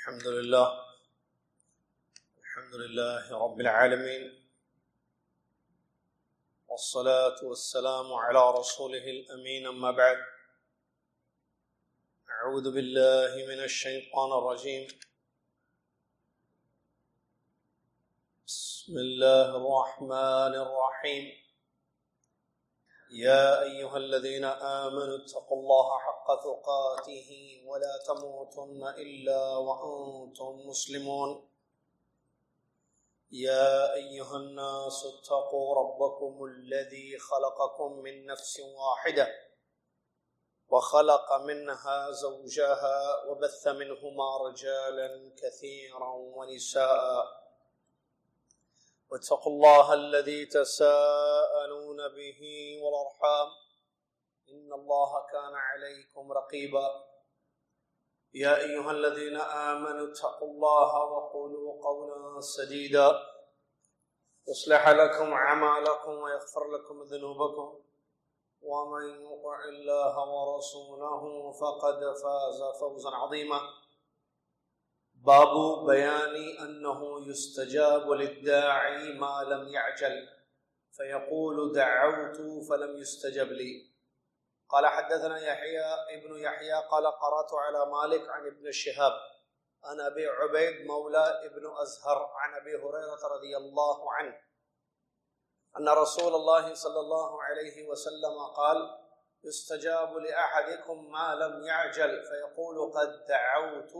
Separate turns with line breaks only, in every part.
الحمد لله رب العالمين، والصلاة والسلام على رسوله الأمين، أما بعد. أعوذ بالله من الشيطان الرجيم. بسم الله الرحمن الرحيم. يا أيها الذين آمنوا اتقوا الله حق تقاته ولا تموتن إلا وأنتم مسلمون. يا أيها الناس اتقوا ربكم الذي خلقكم من نفس واحدة وخلق منها زوجها وبث منهما رجالا كثيرا ونساء، واتقوا الله الذي تساءلون به والأرحام إن الله كان عليكم رقيبا. يا أيها الذين آمنوا اتقوا الله وقولوا قولا سديدا يصلح لكم أعمالكم ويغفر لكم ذنوبكم، ومن يطع الله ورسوله فقد فاز فوزا عظيما. باب بيان أنه يستجاب للداعي ما لم يعجل فيقول دعوت فلم يستجب لي. قال حدثنا يحيى ابن يحيى قال قرأت على مالك عن ابن شهاب عن أبي عبيد مولى ابن أزهر عن أبي هريرة رضي الله عنه أن رسول الله صلى الله عليه وسلم قال يستجاب لأحدكم ما لم يعجل فيقول قد دعوت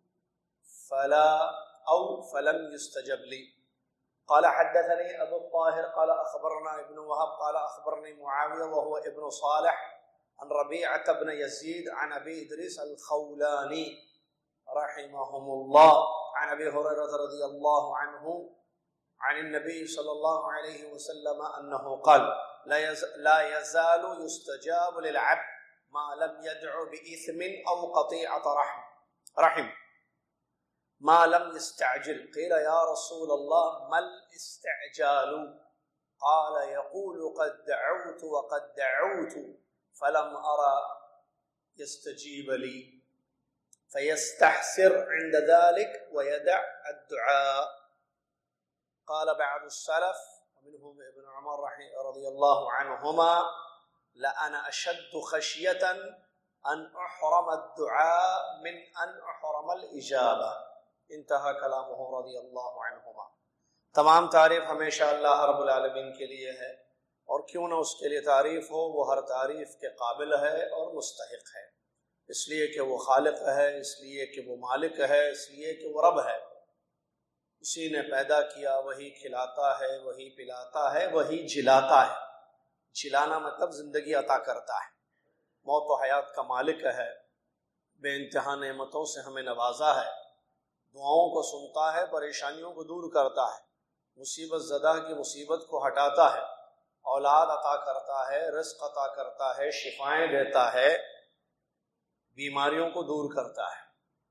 فلم يستجب لي. قال حدثني أبو الطاهر قال أخبرنا ابن وهب قال أخبرني معاوية وهو ابن صالح عن ربيعة بن يزيد عن أبي إدريس الخولاني رحمهم الله عن أبي هريرة رضي الله عنه عن النبي صلى الله عليه وسلم أنه قال لا يزال يستجاب للعبد ما لم يدع بإثم أو قطيعة رحم ما لم يستعجل. قيل يا رسول الله ما الاستعجال؟ قال يقول قد دعوت وقد دعوت فلم أرى يستجيب لي فيستحسر عند ذلك ويدع الدعاء. قال بعض السلف ومنهم ابن عمر رضي الله عنهما لأنا أشد خشية أن أحرم الدعاء من أن أحرم الإجابة. انتہا کلامہ رضی اللہ عنہما. تمام تعریف ہمیشہ اللہ رب العالمین کے لیے ہے، اور کیوں نہ اس کے لیے تعریف ہو، وہ ہر تعریف کے قابل ہے اور مستحق ہے، اس لیے کہ وہ خالق ہے، اس لیے کہ وہ مالک ہے، اس لیے کہ وہ رب ہے. اسی نے پیدا کیا، وہی کھلاتا ہے، وہی پلاتا ہے، وہی جلاتا ہے. جلانا مطلب زندگی عطا کرتا ہے، موت و حیات کا مالک ہے، بے انتہا نعمتوں سے ہمیں نوازا ہے، دعاؤں کو سنتا ہے، پریشانیوں کو دور کرتا ہے، مصیبت زدہ کی مصیبت کو ہٹاتا ہے، اولاد عطا کرتا ہے، رزق عطا کرتا ہے، شفائیں دیتا ہے، بیماریوں کو دور کرتا ہے.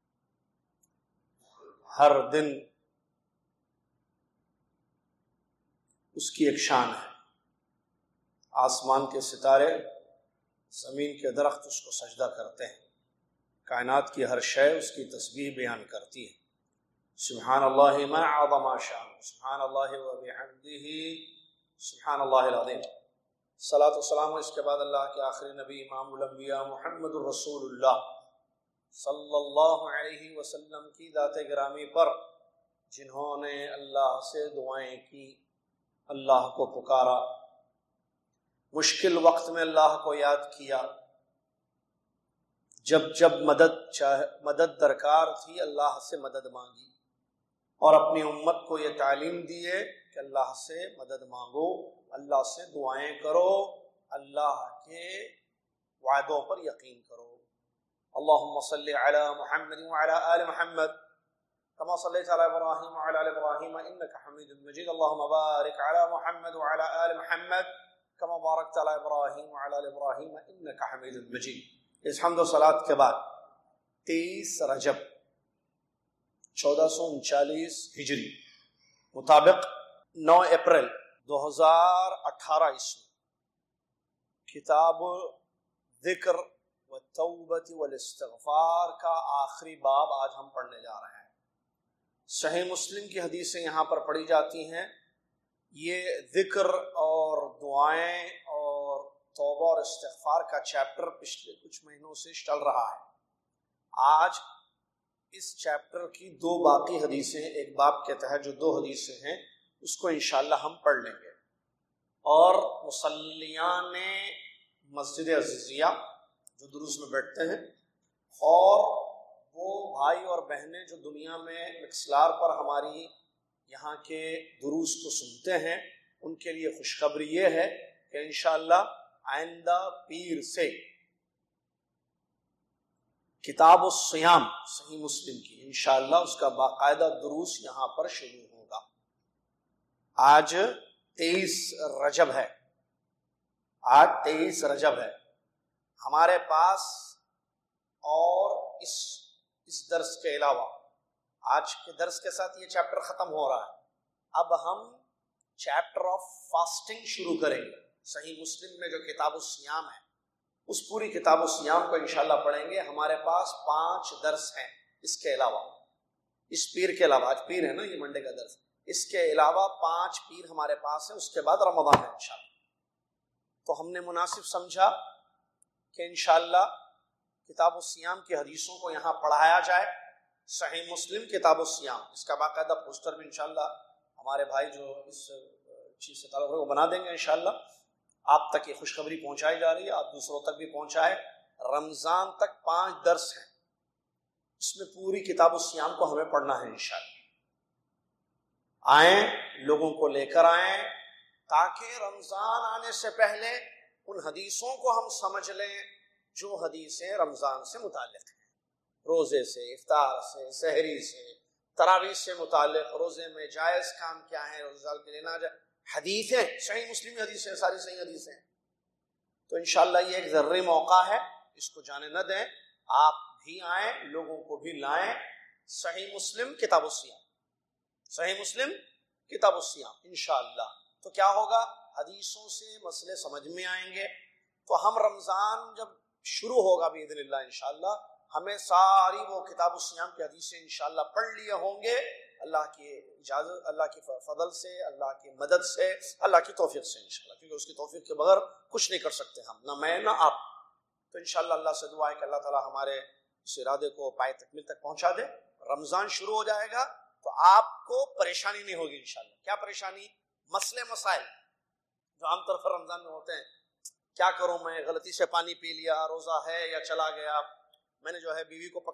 ہر دن اس کی ایک شان ہے. آسمان کے ستارے، زمین کے درخت اس کو سجدہ کرتے ہیں، کائنات کی ہر شے اس کی تسبیح بیان کرتی ہے. سبحان اللہ ما عظم شان، سبحان اللہ و بحمدہ سبحان اللہ العظیم. صلاۃ والسلام اس کے بعد اللہ کے آخری نبی امام الانبیاء محمد الرسول اللہ صلی اللہ علیہ وسلم کی ذات گرامی پر، جنہوں نے اللہ سے دعائیں کی، اللہ کو پکارا، مشکل وقت میں اللہ کو یاد کیا، جب مدد درکار تھی اللہ سے مدد مانگی، اور اپنی امت کو یہ تعلیم دی ہے کہ اللہ سے مدد مانگو، اللہ سے دعائیں کرو، اللہ کے وعدوں پر یقین کرو. اللہم صلی علی محمد وعلی آل محمد كما صليت على إبراهيم وعلى آل إبراهيم إنك حميد مجيد. اللهم بارك على محمد وعلى آل محمد كما باركت على إبراهيم وعلى آل إبراهيم إنك حميد مجيد. اس حمد و صلات کے بعد 23 رجب 1439 ہجری مطابق 9 اپریل 2018 عیسوی، کتاب ذکر والتوبۃ والاستغفار کا آخری باب آج ہم پڑھنے جا رہے ہیں. صحیح مسلم کی حدیثیں یہاں پر پڑھی جاتی ہیں. یہ ذکر اور دعائیں اور توبہ اور استغفار کا چیپٹر پچھلے کچھ مہینوں سے چل رہا ہے. آج اس چیپٹر کی 2 باقی حدیثیں، ایک باب کے تحت جو 2 حدیثیں ہیں اس کو انشاءاللہ ہم پڑھ لیں گے. اور مصلیان مسجد عزیزیہ جو دروس میں بیٹھتے ہیں، اور وہ بھائی اور بہنیں جو دنیا میں مکسلار پر ہماری یہاں کے دروس کو سنتے ہیں، ان کے لیے خوشخبری یہ ہے کہ انشاءاللہ آئندہ پیر سے کتاب الصیام صحیح مسلم کی انشاءاللہ اس کا باقاعدہ دروس یہاں پر شروع ہوگا. آج 23 رجب ہے. آج 23 رجب ہے. ہمارے پاس اور اس درس کے علاوہ آج کے درس کے ساتھ یہ چیپٹر ختم ہو رہا ہے. اب ہم چیپٹر آف فاسٹنگ شروع کریں گے. صحیح مسلم میں جو کتاب الصیام ہے اس پوری کتاب الصیام کو انشاءاللہ پڑھیں گے. ہمارے پاس 5 درس ہیں اس کے علاوہ. اس پیر کے علاوہ، آج پیر ہے نا، یہ منڈے کا درس، اس کے علاوہ 5 پیر ہمارے پاس ہیں. اس کے بعد رمضان ہے انشاءاللہ. تو ہم نے مناسب سمجھا کہ انشاءاللہ کتاب الصیام کی حدیثوں کو یہاں پڑھایا جائے. صحیح مسلم کتاب الصیام، اس کا باقاعدہ پوسٹر بھی انشاءاللہ ہمارے بھائی جو اس چیز سے تعلق ہے وہ بنا دیں گے انشاءاللہ. آپ تک یہ خوشخبری پہنچائی جا رہی ہے، آپ دوسروں تک بھی پہنچائے. رمضان تک 5 درس ہیں، اس میں پوری کتاب الصیام کو ہمیں پڑھنا ہے انشاءاللہ. آئیں، لوگوں کو لے کر آئیں تاکہ رمضان آنے سے پہلے ان حدیثوں کو ہم سمجھ لیں جو حدیثیں رمضان سے متعلق ہیں. روزے سے، افطار سے، سحری سے، تراویح سے متعلق، روزے میں جائز کام کیا ہے، روزہ کے لینا جائے، حدیثیں صحیح مسلم حدیثیں، ساری صحیح حدیثیں. تو انشاءاللہ یہ ایک ذری موقع ہے، اس کو جانے نہ دیں. آپ بھی آئیں، لوگوں کو بھی لائیں. صحیح مسلم کتاب الصیام، صحیح مسلم کتاب الصیام انشاءاللہ. تو کیا ہوگا، حدیثوں سے مسئلے سمجھ میں آئیں گے. تو ہم رمضان جب شروع ہوگا باذن اللہ انشاءاللہ، ہمیں ساری وہ کتاب الصیام کی حدیثیں انشاءاللہ پڑھ لیے ہوں گے. اللہ کی اجازت، اللہ کی فضل سے، اللہ کی مدد سے، اللہ کی توفیق سے انشاءاللہ، کیونکہ اس کی توفیق کے بغیر کچھ نہیں کر سکتے ہم، نہ میں نہ آپ. تو انشاءاللہ اللہ سے دعا ہے کہ اللہ تعالی ہمارے اس ارادے کو پائے تکمیل تک پہنچا دے. رمضان شروع ہو جائے گا تو آپ کو پریشانی نہیں ہوگی انشاءاللہ. کیا پریشانی؟ مسئلے مسائل جو عام طور پر رمضان میں ہوتے ہیں. کیا کروں میں، غلطی سے پانی پی لیا، روزہ ہے یا چلا گیا، میں نے جو ہے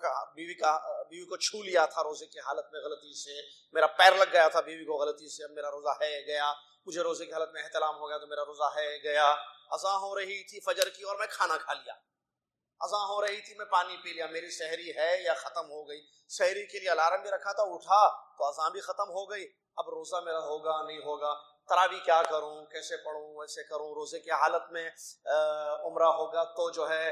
بیوی کو چھو لیا تھا روزے کی حالت میں غلطی سے، میرا پیر لگ گیا تھا بیوی کو غلطی سے، اب میرا روزہ ہے گیا. مجھے روزے کی حالت میں احتلام ہو گیا تو میرا روزہ ہے گیا. اذان ہو رہی تھی فجر کی اور میں کھانا کھا لیا. اذان ہو رہی تھی میں پانی پی لیا، میری سحری ہے یا ختم ہو گئی. سحری کے لیے الارم بھی رکھا تھا، اٹھا تو اذان بھی ختم ہو گئی. اب روزہ میرا ہوگا نہیں ہوگا، تراویح کیا کروں، کیسے پڑھوں، ویسے کروں. روزے کی حالت میں عمرہ ہوگا تو جو ہے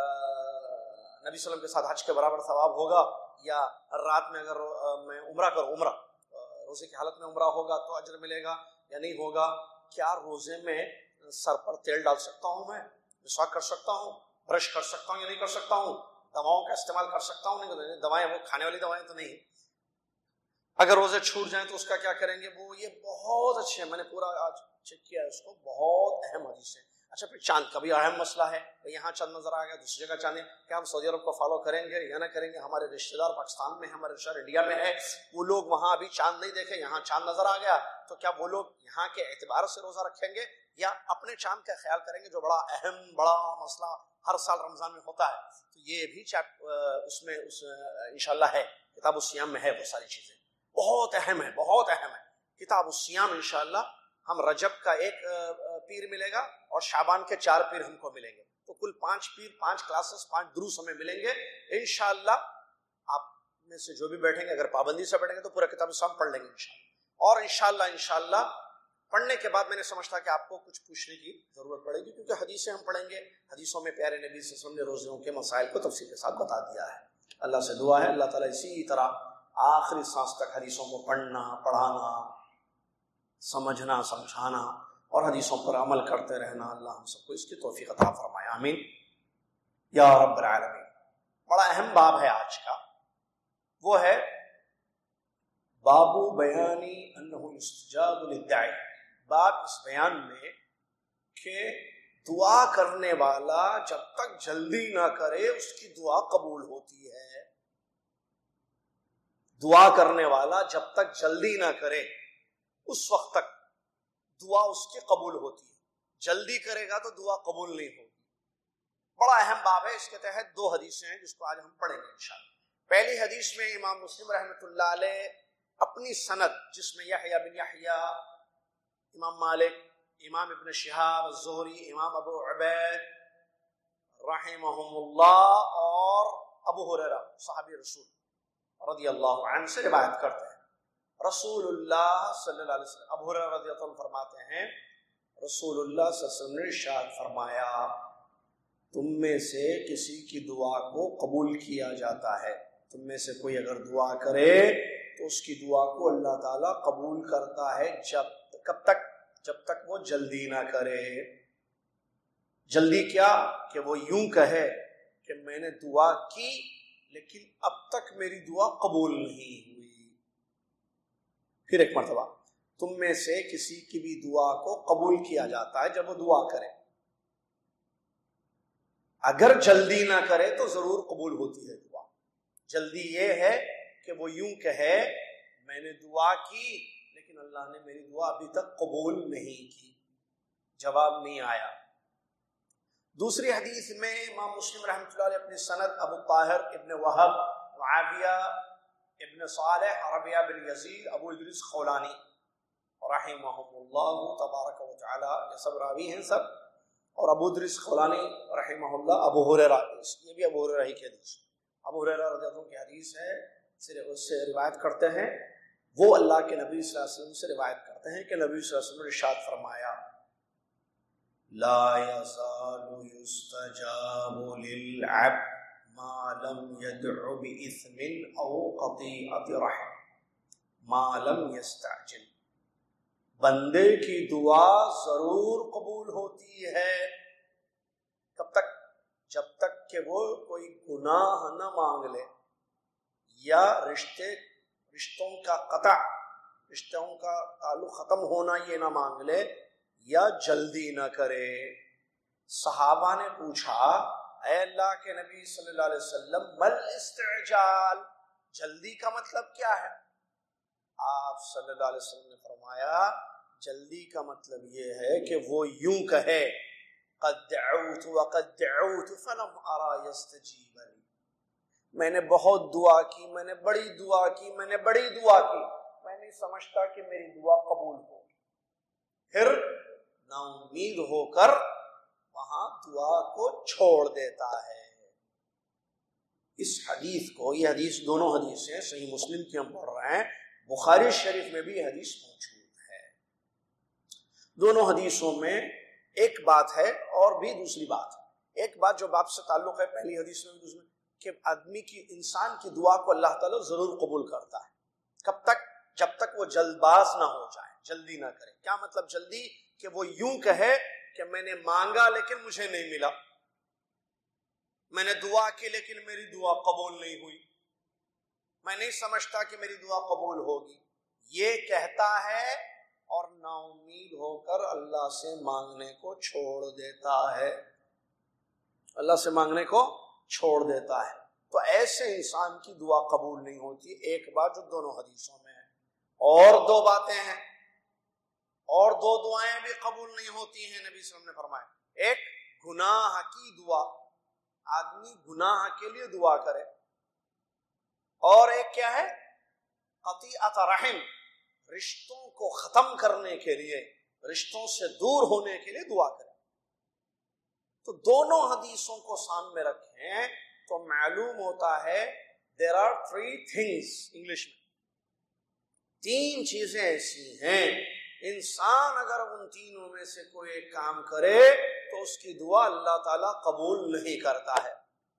نبی صلی اللہ علیہ وسلم کے ساتھ حج کے برابر ثواب ہوگا، یا رات میں اگر میں عمرہ کروں، روزے کی حالت میں عمرہ ہوگا تو اجر ملے گا یا نہیں ہوگا. کیا روزے میں سر پر تیل ڈال سکتا ہوں، میں مسواک کر سکتا ہوں، برش کر سکتا ہوں یا نہیں کر سکتا ہوں، دواؤں کا استعمال کر سکتا ہوں نہیں، دوائیں وہ کھانے والی دوائیں تو نہیں. اگر روزے چھوٹ جائیں تو اس کا کیا کریں گے. وہ یہ بہت اچھے ہیں، میں نے پورا آج چیک کیا ہے اس کو، بہت اہم حدیث ہے. اچھا پھر چاند کا بھی اہم مسئلہ ہے، یہاں چاند نظر آ گیا دوسری جگہ چاند ہے، کیا ہم سعودی عرب کو فالو کریں گے یا نہ کریں گے. ہمارے رشتہ دار پاکستان میں ہیں، ہمارے رشتہ دار انڈیا میں ہے، وہ لوگ وہاں ابھی چاند نہیں دیکھے، یہاں چاند نظر آ گیا، تو کیا وہ لوگ یہاں کے اعتبار سے روزہ رکھیں گے یا اپنے چاند کا خیال کریں گے، جو بڑا اہم بڑا مسئلہ ہر سال رمضان میں ہوتا ہے. تو یہ بھی اس میں انشاءاللہ ہے، کتاب الصیام میں ہے. وہ ساری چیزیں بہت اہم ہے، بہت اہم ہے. کتاب الصیام انشاءاللہ ہم رجب کا 1 پیر ملے گا اور شعبان کے 4 پیر ہم کو ملیں گے. تو کل 5 پیر، 5 کلاسز، 5 دروس ہمیں ملیں گے انشاءاللہ. آپ میں سے جو بھی بیٹھیں گے اگر پابندی سے بیٹھیں گے تو پورا کتاب الصیام پڑھ لیں گے انشاءاللہ. اور انشاءاللہ پڑھنے کے بعد میں نے سمجھتا کہ آپ کو کچھ پوچھنے کی ضرورت پڑے گی، کیونکہ حدیثیں ہم پڑھیں گے. حدیثوں میں پیارے نبی صلی اللہ علیہ وسلم نے روزوں کے مسائل کو تفصیل کے ساتھ بتا دیا ہے. اللہ سے دعا ہے اللہ تعالیٰ اسی طرح آخری سانس تک حدیثوں کو پڑھنا، پڑھانا، سمجھنا، سمجھانا اور حدیثوں پر عمل کرتے رہنا، اللہ ہم سب کو اس کی توفیق عطا فرمائے، آمین یا رب العالمین. بڑا اہم باب ہے آج کا، وہ ہے بابو بیانی انہ یستجاب للداعی، باب اس بیان میں کہ دعا کرنے والا جب تک جلدی نہ کرے اس کی دعا قبول ہوتی ہے. دعا کرنے والا جب تک جلدی نہ کرے اس وقت تک دعا اس کی قبول ہوتی ہے. جلدی کرے گا تو دعا قبول نہیں ہوگی. بڑا اہم باب ہے. اس کے تحت 2 حدیثیں ہیں جس کو آج ہم پڑھیں گے انشاءاللہ. پہلی حدیث میں امام مسلم رحمۃ اللہ علیہ اپنی سند، جس میں یحییٰ بن یحییٰ، امام مالک، امام ابن شہاب الزہری، امام ابو عبید رحمہم اللہ اور ابو ہریرہ صحابی رسول رضی اللہ عنہ سے روایت کرتے ہیں. رسول اللہ صلی اللہ علیہ وسلم، ابو ہریرہ رضی اللہ عنہ فرماتے ہیں رسول اللہ صلی اللہ علیہ وسلم نے ارشاد فرمایا تم میں سے کسی کی دعا کو قبول کیا جاتا ہے. تم میں سے کوئی اگر دعا کرے تو اس کی دعا کو اللہ تعالیٰ قبول کرتا ہے کب تک؟ جب تک وہ جلدی نہ کرے. جلدی کیا؟ کہ وہ یوں کہے کہ میں نے دعا کی لیکن اب تک میری دعا قبول نہیں ہوئی. پھر ایک مرتبہ، تم میں سے کسی کی بھی دعا کو قبول کیا جاتا ہے جب وہ دعا کرے. اگر جلدی نہ کرے تو ضرور قبول ہوتی ہے دعا. جلدی یہ ہے کہ وہ یوں کہے میں نے دعا کی لیکن اللہ نے میری دعا ابھی تک قبول نہیں کی، جواب نہیں آیا. دوسری حدیث میں امام مسلم رحمۃ اللہ علیہ اپنی سند ابو طاہر ابن وہب، معاویہ ابن صالح، ربیعہ بن یزید، ابو ادریس خولانی رحمہم اللہ تبارک و تعالی، یہ سب راوی ہیں سب. اور ابو ادریس خولانی رحمہ اللہ ابو ہریرہ، یہ بھی ابو ہریرہ ہی کی حدیث، ابو ہریرہ رضی اللہ عنہ کی حدیث ہے، اس سے روایت کرتے ہیں. وہ اللہ کے نبی صلی اللہ علیہ وسلم سے روایت کرتے ہیں کہ نبی صلی اللہ علیہ وسلم نے ارشاد فرمایا لا يزال يستجاب للعبد ما لم يدع بإثم أو قطيعة رحم ما لم يستعجل. بندے کی دعا ضرور قبول ہوتی ہے. کب تک؟ جب تک کہ وہ کوئی گناہ نہ مانگ لے یا رشتوں کا قطع، رشتوں کا تعلق ختم ہونا یہ نہ مانگ لے یا جلدی نہ کرے. صحابہ نے پوچھا اے اللہ کے نبی صلی اللہ علیہ وسلم مل استعجال، جلدی کا مطلب کیا ہے؟ آپ صلی اللہ علیہ وسلم نے فرمایا جلدی کا مطلب یہ ہے کہ وہ یوں کہے قد دعوت وقد دعوت فلم ارى يستجيب لي، میں نے بہت دعا کی، میں نے بڑی دعا کی، میں نے بڑی دعا کی، میں نہیں سمجھتا کہ میری دعا قبول ہو. پھر نا امید ہو کر وہاں دعا کو چھوڑ دیتا ہے. اس حدیث کو، یہ حدیث دونوں حدیثیں صحیح مسلم کی ہم پڑھ رہے ہیں، بخاری شریف میں بھی حدیث موجود ہے. دونوں حدیثوں میں ایک بات ہے اور بھی دوسری بات ہے. ایک بات جو باب سے تعلق ہے پہلی حدیث میں دوسری کہ آدمی کی، انسان کی دعا کو اللہ تعالیٰ ضرور قبول کرتا ہے. کب تک؟ جب تک وہ جلد باز نہ ہو جائے، جلدی نہ کرے. کیا مطلب جلدی؟ کہ وہ یوں کہے کہ میں نے مانگا لیکن مجھے نہیں ملا، میں نے دعا کی لیکن میری دعا قبول نہیں ہوئی، میں نہیں سمجھتا کہ میری دعا قبول ہوگی. یہ کہتا ہے اور نا امید ہو کر اللہ سے مانگنے کو چھوڑ دیتا ہے، اللہ سے مانگنے کو چھوڑ دیتا ہے. تو ایسے انسان کی دعا قبول نہیں ہوتی. ایک بات جو دونوں حدیثوں میں ہے. اور 2 باتیں ہیں، اور 2 دعائیں بھی قبول نہیں ہوتی ہیں. نبی صلی اللہ علیہ وسلم نے فرمایا ایک گناہ کی دعا، آدمی گناہ کے لیے دعا کرے، اور ایک کیا ہے؟ قطیعۃ رحم، رشتوں کو ختم کرنے کے لیے، رشتوں سے دور ہونے کے لیے دعا کرے. تو دونوں حدیثوں کو سامنے رکھیں تو معلوم ہوتا ہے there are 3 things، انگلش میں 3 چیزیں ایسی ہیں انسان اگر ان تینوں میں سے کوئی ایک کام کرے تو اس کی دعا اللہ تعالیٰ قبول نہیں کرتا ہے.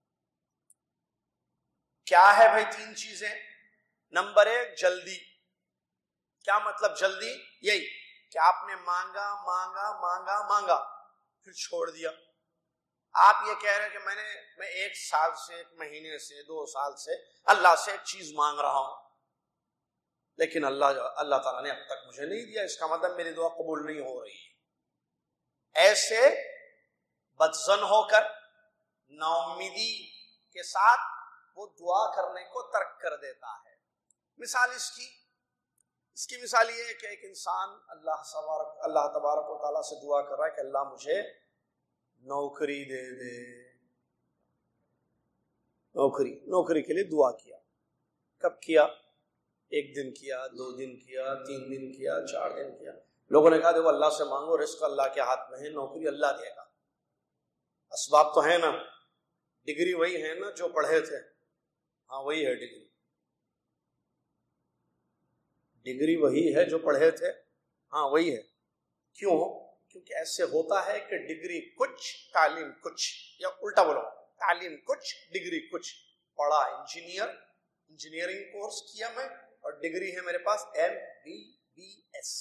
کیا ہے بھائی 3 چیزیں؟ نمبر 1 جلدی. کیا مطلب جلدی؟ یہی کہ آپ نے مانگا مانگا مانگا مانگا پھر چھوڑ دیا. آپ یہ کہہ رہے ہیں کہ میں 1 سال سے، 1 مہینے سے، 2 سال سے اللہ سے ایک چیز مانگ رہا ہوں، لیکن اللہ تعالیٰ نے اب تک مجھے نہیں دیا، اس کا مطلب میری دعا قبول نہیں ہو رہی ہے۔ ایسے بدظن ہو کر نا امیدی کے ساتھ وہ دعا کرنے کو ترک کر دیتا ہے۔ مثال اس کی مثال یہ ہے کہ ایک انسان اللہ تبارک و تعالیٰ سے دعا کر رہا ہے کہ اللہ مجھے نوکری دے دے، نوکری کے لیے دعا کیا۔ کب کیا؟ 1 دن کیا، 2 دن کیا، 3 دن کیا، 4 دن کیا۔ لوگوں نے کہا دیکھو اللہ سے مانگو، رزق اللہ کے ہاتھ میں ہے، نوکری اللہ دے گا۔ اسباب تو ہے نا، ڈگری وہی ہے نا جو پڑھے تھے، ہاں وہی ہے ڈگری وہی ہے جو پڑھے تھے، ہاں وہی ہے۔ کیوں؟ کیونکہ ایسے ہوتا ہے کہ ڈگری کچھ تعلیم کچھ، یا الٹا بولو، تعلیم کچھ ڈگری کچھ۔ پڑھا انجینئرنگ کورس کیا میں، اور ڈگری ہے میرے پاس MBBS۔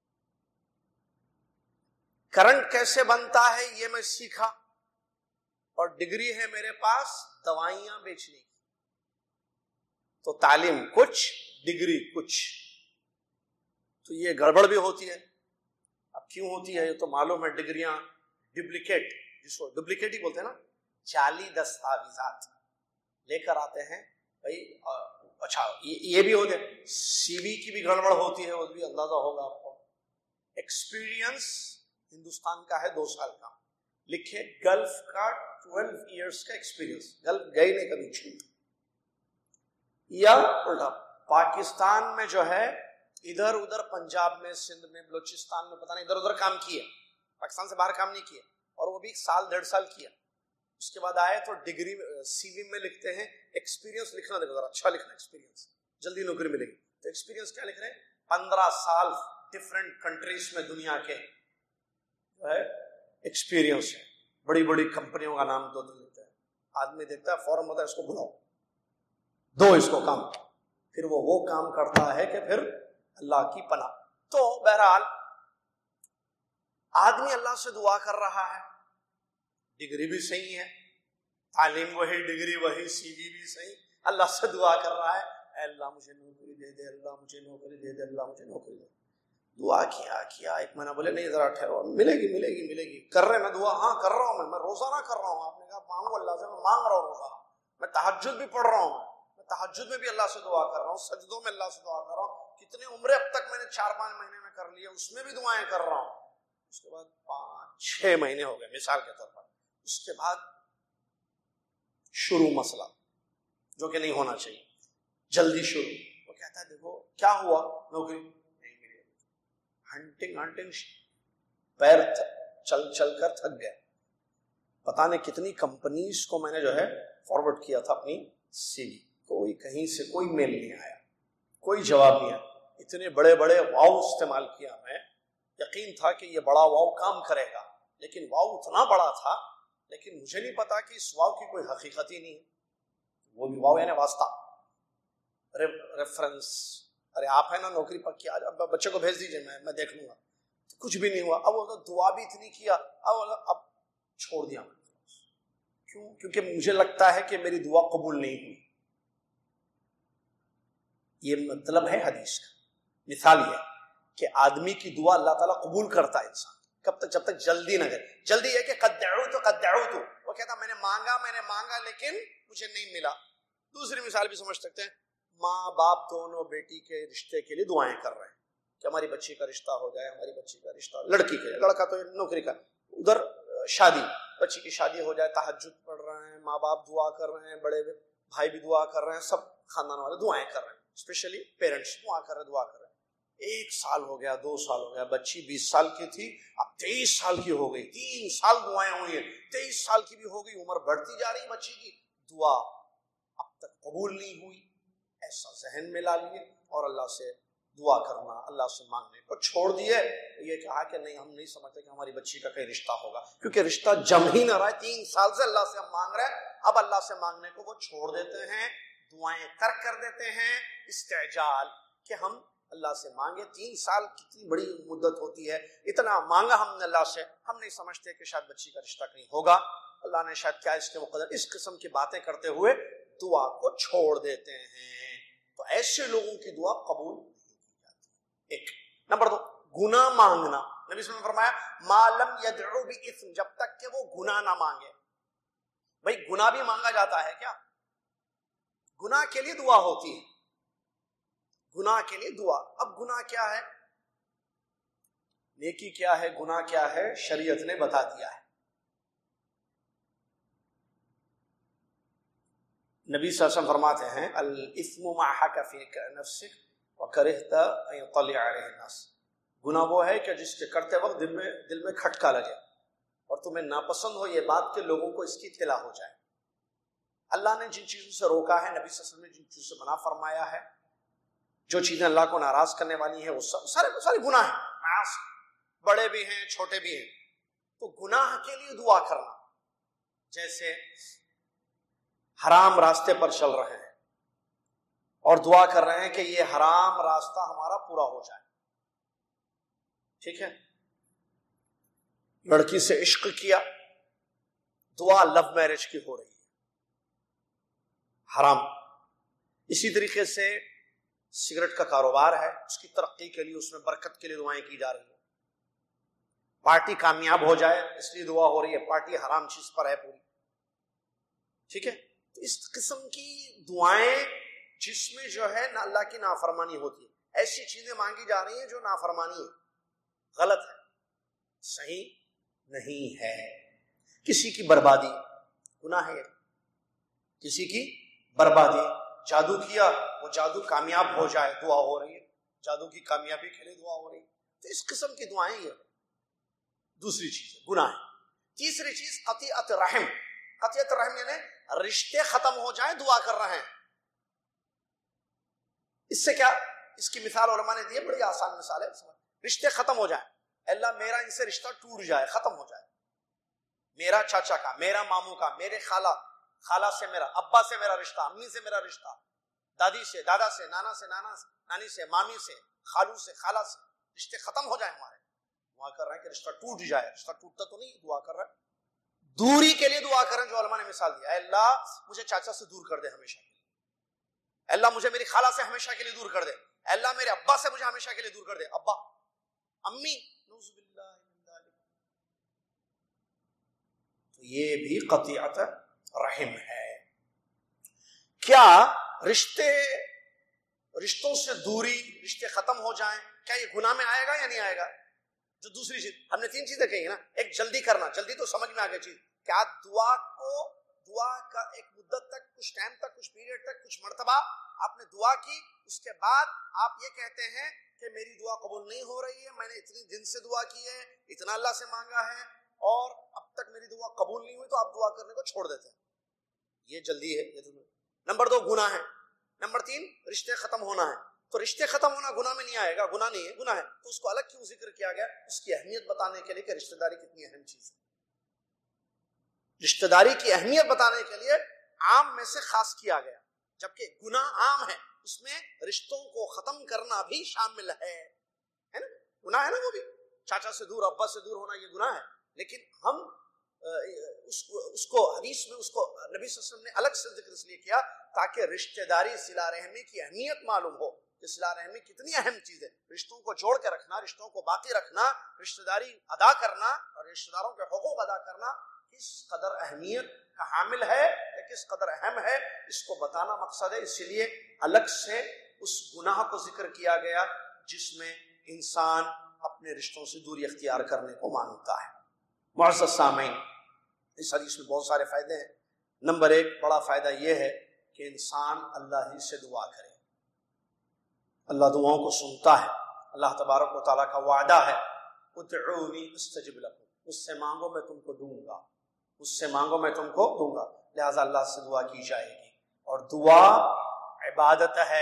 کرنٹ کیسے بنتا ہے یہ میں سیکھا، اور ڈگری ہے میرے پاس دوائیاں بیچنے کی۔ تو تعلیم کچھ ڈگری کچھ، تو یہ گڑبڑ بھی ہوتی ہے۔ اب کیوں ہوتی ہے یہ تو معلوم ہے، ڈگریاں ڈپلیکیٹ، جس کو ڈپلیکیٹ ہی بولتے ہیں نا، جعلی دستاویزات لے کر آتے ہیں بھائی۔ اچھا یہ بھی ہوتے ہیں، CV کی بھی گڑبڑ ہوتی ہے، وہ بھی اندازہ ہوگا آپ کو۔ ایکسپیرینس ہندوستان کا ہے 2 سال کا، لکھے گلف کا 12 ایئرس کا ایکسپیرینس، گلف گئے نہیں کبھی چھوٹ۔ یا الٹا پاکستان میں جو ہے ادھر ادھر، پنجاب میں، سندھ میں، بلوچستان میں، پتہ نہیں ادھر ادھر کام کیے، پاکستان سے باہر کام نہیں کیے، اور وہ بھی 1 سال 1.5 سال کیا۔ اس کے بعد آئے تو ڈگری CV میں لکھتے ہیں ایکسپیرینس لکھنا، دیکھو ذرا اچھا لکھنا ایکسپیرینس، جلدی نوکری ملے گی۔ تو ایکسپیرینس کیا لکھ رہے ہیں؟ 15 سال ڈفرینٹ کنٹریز میں دنیا کے جو ہے ایکسپیرینس ہے۔ بڑی بڑی کمپنیوں کا نام 2 لکھتے ہیں، آدمی دیکھتا ہے فوراً ہوتا ہے اس کو بلاؤ، دو اس کو کام، پھر وہ کام کرتا ہے کہ پھر اللہ کی پناہ۔ تو بہرحال آدمی اللہ سے دعا کر رہا ہے، ڈگری بھی صحیح ہے، تعلیم وہی، ڈگری وہی، CV بھی صحیح، اللہ سے دعا کر رہا ہے اے اللہ مجھے نوکری دے دے، اللہ مجھے نوکری دے دے، اللہ مجھے نوکری دے۔ دعا کیا 1 مہینہ، بولے نہیں ذرا ٹھہرو، ملے گی۔ کر رہے نا دعا؟ ہاں کر رہا ہوں میں روزانہ کر رہا ہوں۔ آپ نے کہا مانگو اللہ سے، میں مانگ رہا ہوں روزانہ، میں تہجد بھی پڑھ رہا ہوں، میں تہجد میں بھی اللہ سے دعا کر رہا ہوں، سجدوں میں اللہ سے دعا کر رہا ہوں، کتنے عمرے اب تک میں نے 4-5 مہینے میں کر لیے، اس میں بھی دعائیں کر رہا ہوں۔ اس کے بعد 5-6 مہینے ہو گئے مثال کے طور پر، اس کے بعد شروع مسئلہ جو کہ نہیں ہونا چاہیے، جلدی شروع۔ وہ کہتا ہے دیکھو کیا ہوا، نوکری نہیں ملی، ہنٹنگ پیر چل کر تھک گیا۔ پتہ نہیں کتنی کمپنیز کو میں نے جو ہے فارورڈ کیا تھا اپنی CV، کوئی کہیں سے کوئی میل نہیں آیا، کوئی جواب نہیں آیا۔ اتنے بڑے واؤ استعمال کیا میں، یقین تھا کہ یہ بڑا واؤ کام کرے گا، لیکن واؤ اتنا بڑا تھا، لیکن مجھے نہیں پتا کہ اس واؤ کی کوئی حقیقت ہی نہیں ہے۔ وہ بھی واؤ یعنی واسطہ، ریفرنس۔ ارے آپ ہے نا نوکری پکی، آج اب بچے کو بھیج دیجئے، میں دیکھ لوں گا۔ کچھ بھی نہیں ہوا۔ اب وہ دعا بھی اتنی کیا، اب چھوڑ دیا میں۔ کیوں؟ کیونکہ مجھے لگتا ہے کہ میری دعا قبول نہیں ہوئی۔ یہ مطلب ہے حدیث کا۔ مثال یہ کہ آدمی کی دعا اللہ تعالیٰ قبول کرتا ہے انسان کب تک؟ جب تک جلدی نہ کرے۔ جلدی ہے کہ قد دعوت، وہ کہتا میں نے مانگا لیکن مجھے نہیں ملا۔ دوسری مثال بھی سمجھ سکتے ہیں، ماں باپ دونوں بیٹی کے رشتے کے لیے دعائیں کر رہے ہیں کہ ہماری بچی کا رشتہ ہو جائے، ہماری بچی کا رشتہ، لڑکی کے، لڑکا تو نوکری کا، ادھر شادی، بچی کی شادی ہو جائے، تہجد پڑھ رہے ہیں، ماں باپ دعا کر رہے ہیں، بڑے بھائی بھی دعا کر رہے ہیں، سب خاندان والے دعائیں کر رہے ہیں، اسپیشلی پیرنٹس دعا کر رہے ہیں۔ 1 سال ہو گیا، 2 سال ہو گیا، بچی 20 سال کی تھی، اب 23 سال کی ہو گئی، 3 سال دعائیں ہوئی ہیں، 23 سال کی بھی ہو گئی، عمر بڑھتی جا رہی بچی کی، دعا اب تک قبول نہیں ہوئی۔ ایسا ذہن میں لا لیے اور اللہ سے دعا کرنا، اللہ سے مانگنے کو چھوڑ دیے۔ یہ کہا کہ نہیں، ہم نہیں سمجھتے کہ ہماری بچی کا کوئی رشتہ ہوگا، کیونکہ رشتہ جم ہی نہ رہا ہے۔ 3 سال سے اللہ سے ہم مانگ رہے ہیں، اب اللہ سے مانگنے کو وہ چھوڑ دیتے ہیں، دعائیں ترک کر دیتے ہیں۔ استعجال کہ ہم اللہ سے مانگے، 3 سال کتنی بڑی مدت ہوتی ہے، اتنا مانگا ہم نے اللہ سے، ہم نہیں سمجھتے کہ شاید بچی کا رشتہ کہیں ہوگا، اللہ نے شاید کیا اس کے مقدر، اس قسم کی باتیں کرتے ہوئے دعا کو چھوڑ دیتے ہیں۔ تو ایسے لوگوں کی دعا قبول نہیں۔ ایک. نمبر 2 گناہ مانگنا. نبی صلی اللہ علیہ وسلم نے فرمایا ما لم يدعو باثم، جب تک کہ وہ گناہ نہ مانگے. بھئی گناہ بھی مانگا جاتا ہے کیا؟ گناہ کے لیے دعا ہوتی ہے، گناہ کے لیے دعا. اب گناہ کیا ہے، نیکی کیا ہے، گناہ کیا ہے، شریعت نے بتا دیا ہے. نبی صلی اللہ علیہ وسلم فرماتے ہیں الاثم ما حک فی نفسک وکرہت ان یطلع علیہ الناس. گناہ وہ ہے کہ جس کے کرتے وقت دل میں کھٹکا لگے اور تمہیں ناپسند ہو یہ بات کہ لوگوں کو اس کی اطلاع ہو جائے. اللہ نے جن چیزوں سے روکا ہے، نبی صلی اللہ علیہ وسلم نے جن چیزوں سے منع فرمایا ہے، جو چیزیں اللہ کو ناراض کرنے والی ہیں، وہ سارے گناہ ہیں، بڑے بھی ہیں چھوٹے بھی ہیں. تو گناہ کے لیے دعا کرنا، جیسے حرام راستے پر چل رہے ہیں اور دعا کر رہے ہیں کہ یہ حرام راستہ ہمارا پورا ہو جائے. ٹھیک ہے، لڑکی سے عشق کیا، دعا لو میرج کی ہو رہی ہے، حرام. اسی طریقے سے سگریٹ کا کاروبار ہے، اس کی ترقی کے لیے، اس میں برکت کے لیے دعائیں کی جا رہی ہیں. پارٹی کامیاب ہو جائے اس لیے دعا ہو رہی ہے، پارٹی حرام چیز پر ہے پوری. ٹھیک ہے، تو اس قسم کی دعائیں جس میں جو ہے نہ اللہ کی نافرمانی ہوتی ہے، ایسی چیزیں مانگی جا رہی ہیں جو نافرمانی ہے، غلط ہے، صحیح نہیں ہے. کسی کی بربادی گناہ ہے، کسی کی بربادی. جادو کیا، وہ جادو کامیاب ہو جائے، دعا ہو رہی ہے، جادو کی کامیابی کے لیے دعا ہو رہی ہے. تو اس قسم کی دعائیں یہ دوسری چیز ہے، گناہ ہے. تیسری چیز قطیعت رحم. قطیعت رحم یعنی رشتے ختم ہو جائیں دعا کر رہے ہیں. اس سے کیا، اس کی مثال علماء نے دی ہے، بڑی آسان مثال ہے. رشتے ختم ہو جائیں، اللہ میرا ان سے رشتہ ٹوٹ جائے، ختم ہو جائے، میرا چاچا کا، میرا ماموں کا، میرے خالہ سے میرا، ابا سے میرا رشتہ، امی سے میرا رشتہ، دادی سے، دادا سے، نانا سے، نانی سے، مامی سے، خالو سے، خالہ سے، رشتے ختم ہو جائیں ہمارے. دعا کر رہے ہیں کہ رشتہ ٹوٹ جائے. رشتہ ٹوٹتا تو نہیں، دعا کر رہے ہیں. دوری کے لیے دعا کریں، جو علماء نے مثال دیا، اے اللہ مجھے چاچا سے دور کر دے ہمیشہ کے لیے، اے اللہ مجھے میری خالہ سے ہمیشہ کے لیے دور کر دے، اے اللہ میرے ابا سے مجھے ہمیشہ کے لیے دور کر دے. ابا، امی، نعوذ باللہ من ذالک. تو یہ بھی قطیعت رحم ہے. کیا رشتوں سے دوری، رشتے ختم ہو جائیں، کیا یہ گناہ میں آئے گا یا نہیں آئے گا؟ جو دوسری چیز ہم نے 3 چیزیں کہی ہیں نا. ایک جلدی کرنا، جلدی تو سمجھ میں آ گئی چیز. کیا دعا کا ایک مدت تک، کچھ ٹائم تک، کچھ پیریڈ تک، کچھ مرتبہ آپ نے دعا کی، اس کے بعد آپ یہ کہتے ہیں کہ میری دعا قبول نہیں ہو رہی ہے، میں نے اتنی دن سے دعا کی ہے، اتنا اللہ سے مانگا ہے اور اب تک میری دعا قبول نہیں ہوئی، تو آپ دعا کرنے کو چھوڑ دیتے ہیں. یہ جلدی ہے. یہ نمبر 2 گناہ ہے. نمبر 3 رشتے ختم ہونا ہے. تو رشتے ختم ہونا گناہ میں نہیں آئے گا، گناہ نہیں ہے، گناہ ہے. تو اس کو الگ کیوں ذکر کیا گیا؟ اس کی اہمیت بتانے کے لیے کہ رشتہ داری کتنی اہم چیز ہے. رشتہ داری کی اہمیت بتانے کے لیے عام میں سے خاص کیا گیا، جبکہ گناہ عام ہے، اس میں رشتوں کو ختم کرنا بھی شامل ہے نا. گناہ ہے نا، وہ بھی چاچا سے دور، ابا سے دور ہونا یہ گناہ ہے. لیکن ہم اس کو حدیث میں اس کو نبی صلی اللہ علیہ وسلم نے الگ سے ذکر اس لیے کیا تاکہ رشتہ داری، صلہ رحمی کی اہمیت معلوم ہو کہ صلہ رحمی کتنی اہم چیز ہے. رشتوں کو جوڑ کے رکھنا، رشتوں کو باقی رکھنا، رشتہ داری ادا کرنا اور رشتہ داروں کے حقوق ادا کرنا کس قدر اہمیت کا حامل ہے یا کس قدر اہم ہے، اس کو بتانا مقصد ہے. اسی لیے الگ سے اس گناہ کو ذکر کیا گیا جس میں انسان اپنے رشتوں سے دوری اختیار کرنے کو مانتا ہے. معزز سامعین، اس حدیث میں بہت سارے فائدے ہیں. نمبر 1 بڑا فائدہ یہ ہے کہ انسان اللہ ہی سے دعا کرے. اللہ دعاؤں کو سنتا ہے. اللہ تبارک و تعالیٰ کا وعدہ ہے ادعونی استجب لکم، مجھ سے مانگو میں تم کو دوں گا، مجھ سے مانگو میں تم کو دوں گا. لہٰذا اللہ سے دعا کی جائے گی. اور دعا عبادت ہے،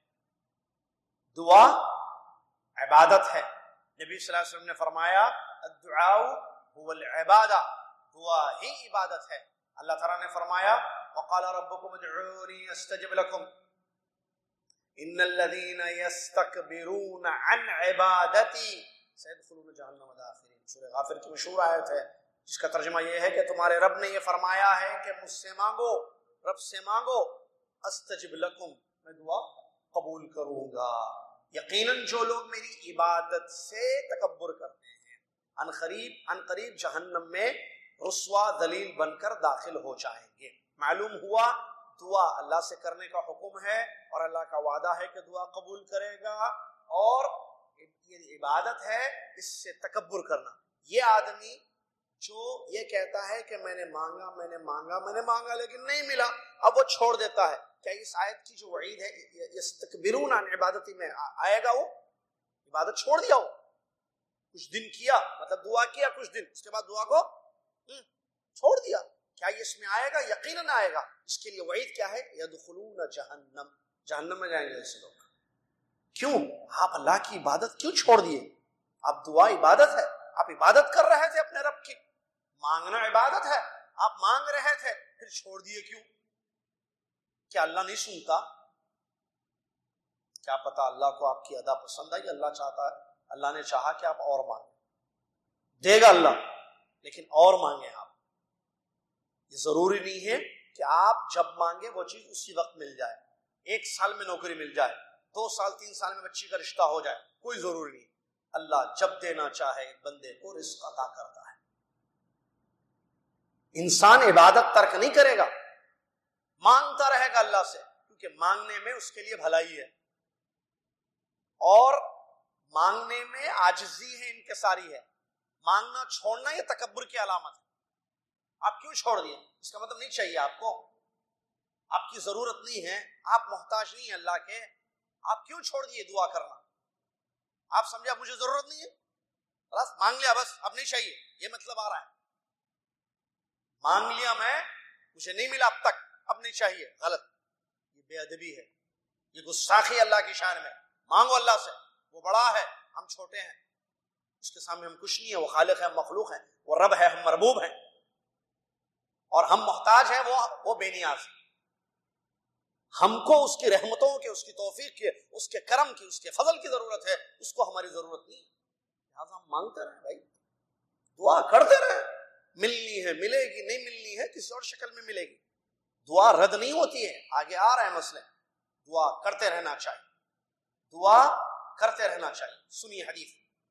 دعا عبادت ہے. نبی صلی اللہ علیہ وسلم نے فرمایا الدعاء هو العبادہ، دعا ہی عبادت ہے. اللہ تعالیٰ نے فرمایا وقال ربکم ادعونی استجب لکم ان الذین یستکبرون عن عبادتی سیدخلون جہنم داخرین. سورہ غافر کی مشہور آیت ہے جس کا ترجمہ یہ ہے کہ تمہارے رب نے یہ فرمایا ہے کہ مجھ سے مانگو، رب سے مانگو، استجب لکم، میں دعا قبول کروں گا. یقیناً جو لوگ میری عبادت سے تکبر کرتے ہیں ان قریب جہنم میں رسوا ذلیل بن کر داخل ہو جائیں گے۔ معلوم ہوا دعا اللہ سے کرنے کا حکم ہے اور اللہ کا وعدہ ہے کہ دعا قبول کرے گا، اور یہ عبادت ہے اس سے تکبر کرنا۔ یہ آدمی جو یہ کہتا ہے کہ میں نے مانگا لیکن نہیں ملا، اب وہ چھوڑ دیتا ہے، کیا اس آیت کی جو وعید ہے یستکبرون عن عبادتی میں آئے گا؟ وہ عبادت چھوڑ دیا، وہ کچھ دن کیا، مطلب دعا کیا کچھ دن، اس کے بعد دعا کو چھوڑ دیا، کیا یہ اس میں آئے گا؟ یقیناً آئے گا۔ اس کے لیے وعید کیا ہے؟ یدخلون جہنم میں جائیں گے ایسے لوگ۔ کیوں؟ آپ اللہ کی عبادت کیوں چھوڑ دیے؟ آپ دعا عبادت ہے، آپ عبادت کر رہے تھے اپنے رب کی، مانگنا عبادت ہے، آپ مانگ رہے تھے، پھر چھوڑ دیے کیوں؟ کیا اللہ نہیں سنتا؟ کیا پتا اللہ کو آپ کی ادا پسند آئی، اللہ نے چاہا کہ آپ اور مانگیں، دے گا اللہ، لیکن اور مانگیں آپ۔ یہ ضروری نہیں ہے کہ آپ جب مانگے وہ چیز اسی وقت مل جائے، 1 سال میں نوکری مل جائے، 2 سال 3 سال میں بچی کا رشتہ ہو جائے، کوئی ضروری نہیں۔ اللہ جب دینا چاہے بندے کو رزق عطا کرتا ہے۔ انسان عبادت ترک نہیں کرے گا، مانگتا رہے گا اللہ سے، کیونکہ مانگنے میں اس کے لیے بھلائی ہے، اور مانگنے میں عاجزی ہے، انکساری ہے۔ مانگنا چھوڑنا یہ تکبر کی علامت ہے۔ آپ کیوں چھوڑ دیے؟ اس کا مطلب نہیں چاہیے آپ کو، آپ کی ضرورت نہیں ہے، آپ محتاج نہیں ہیں اللہ کے، آپ کیوں چھوڑ دیے دعا کرنا؟ آپ سمجھا مجھے ضرورت نہیں ہے، بس مانگ لیا، بس اب نہیں چاہیے، یہ مطلب آ رہا ہے۔ مانگ لیا میں، مجھے نہیں ملا اب تک، اب نہیں چاہیے، غلط، یہ بے ادبی ہے، یہ گستاخی اللہ کی شان میں۔ مانگو اللہ سے، وہ بڑا ہے، ہم چھوٹے ہیں، اس کے سامنے ہم کچھ نہیں ہیں، وہ خالق ہے، ہم مخلوق ہیں، وہ رب ہے، ہم مربوب ہیں، اور ہم محتاج ہیں، وہ بے نیاز ہے۔ ہم کو اس کی رحمتوں کی، اس کی توفیق کی، اس کے کرم کی، اس کے فضل کی ضرورت ہے، اس کو ہماری ضرورت نہیں ہے۔ لہٰذا ہم مانگتے رہیں بھائی، دعا کرتے رہیں، ملنی ہے ملے گی، نہیں ملنی ہے کسی اور شکل میں ملے گی، دعا رد نہیں ہوتی ہے۔ آگے آ رہے ہیں مسئلے، دعا کرتے رہنا چاہیے، دعا کرتے رہنا چاہیے۔ سنیے حدیث،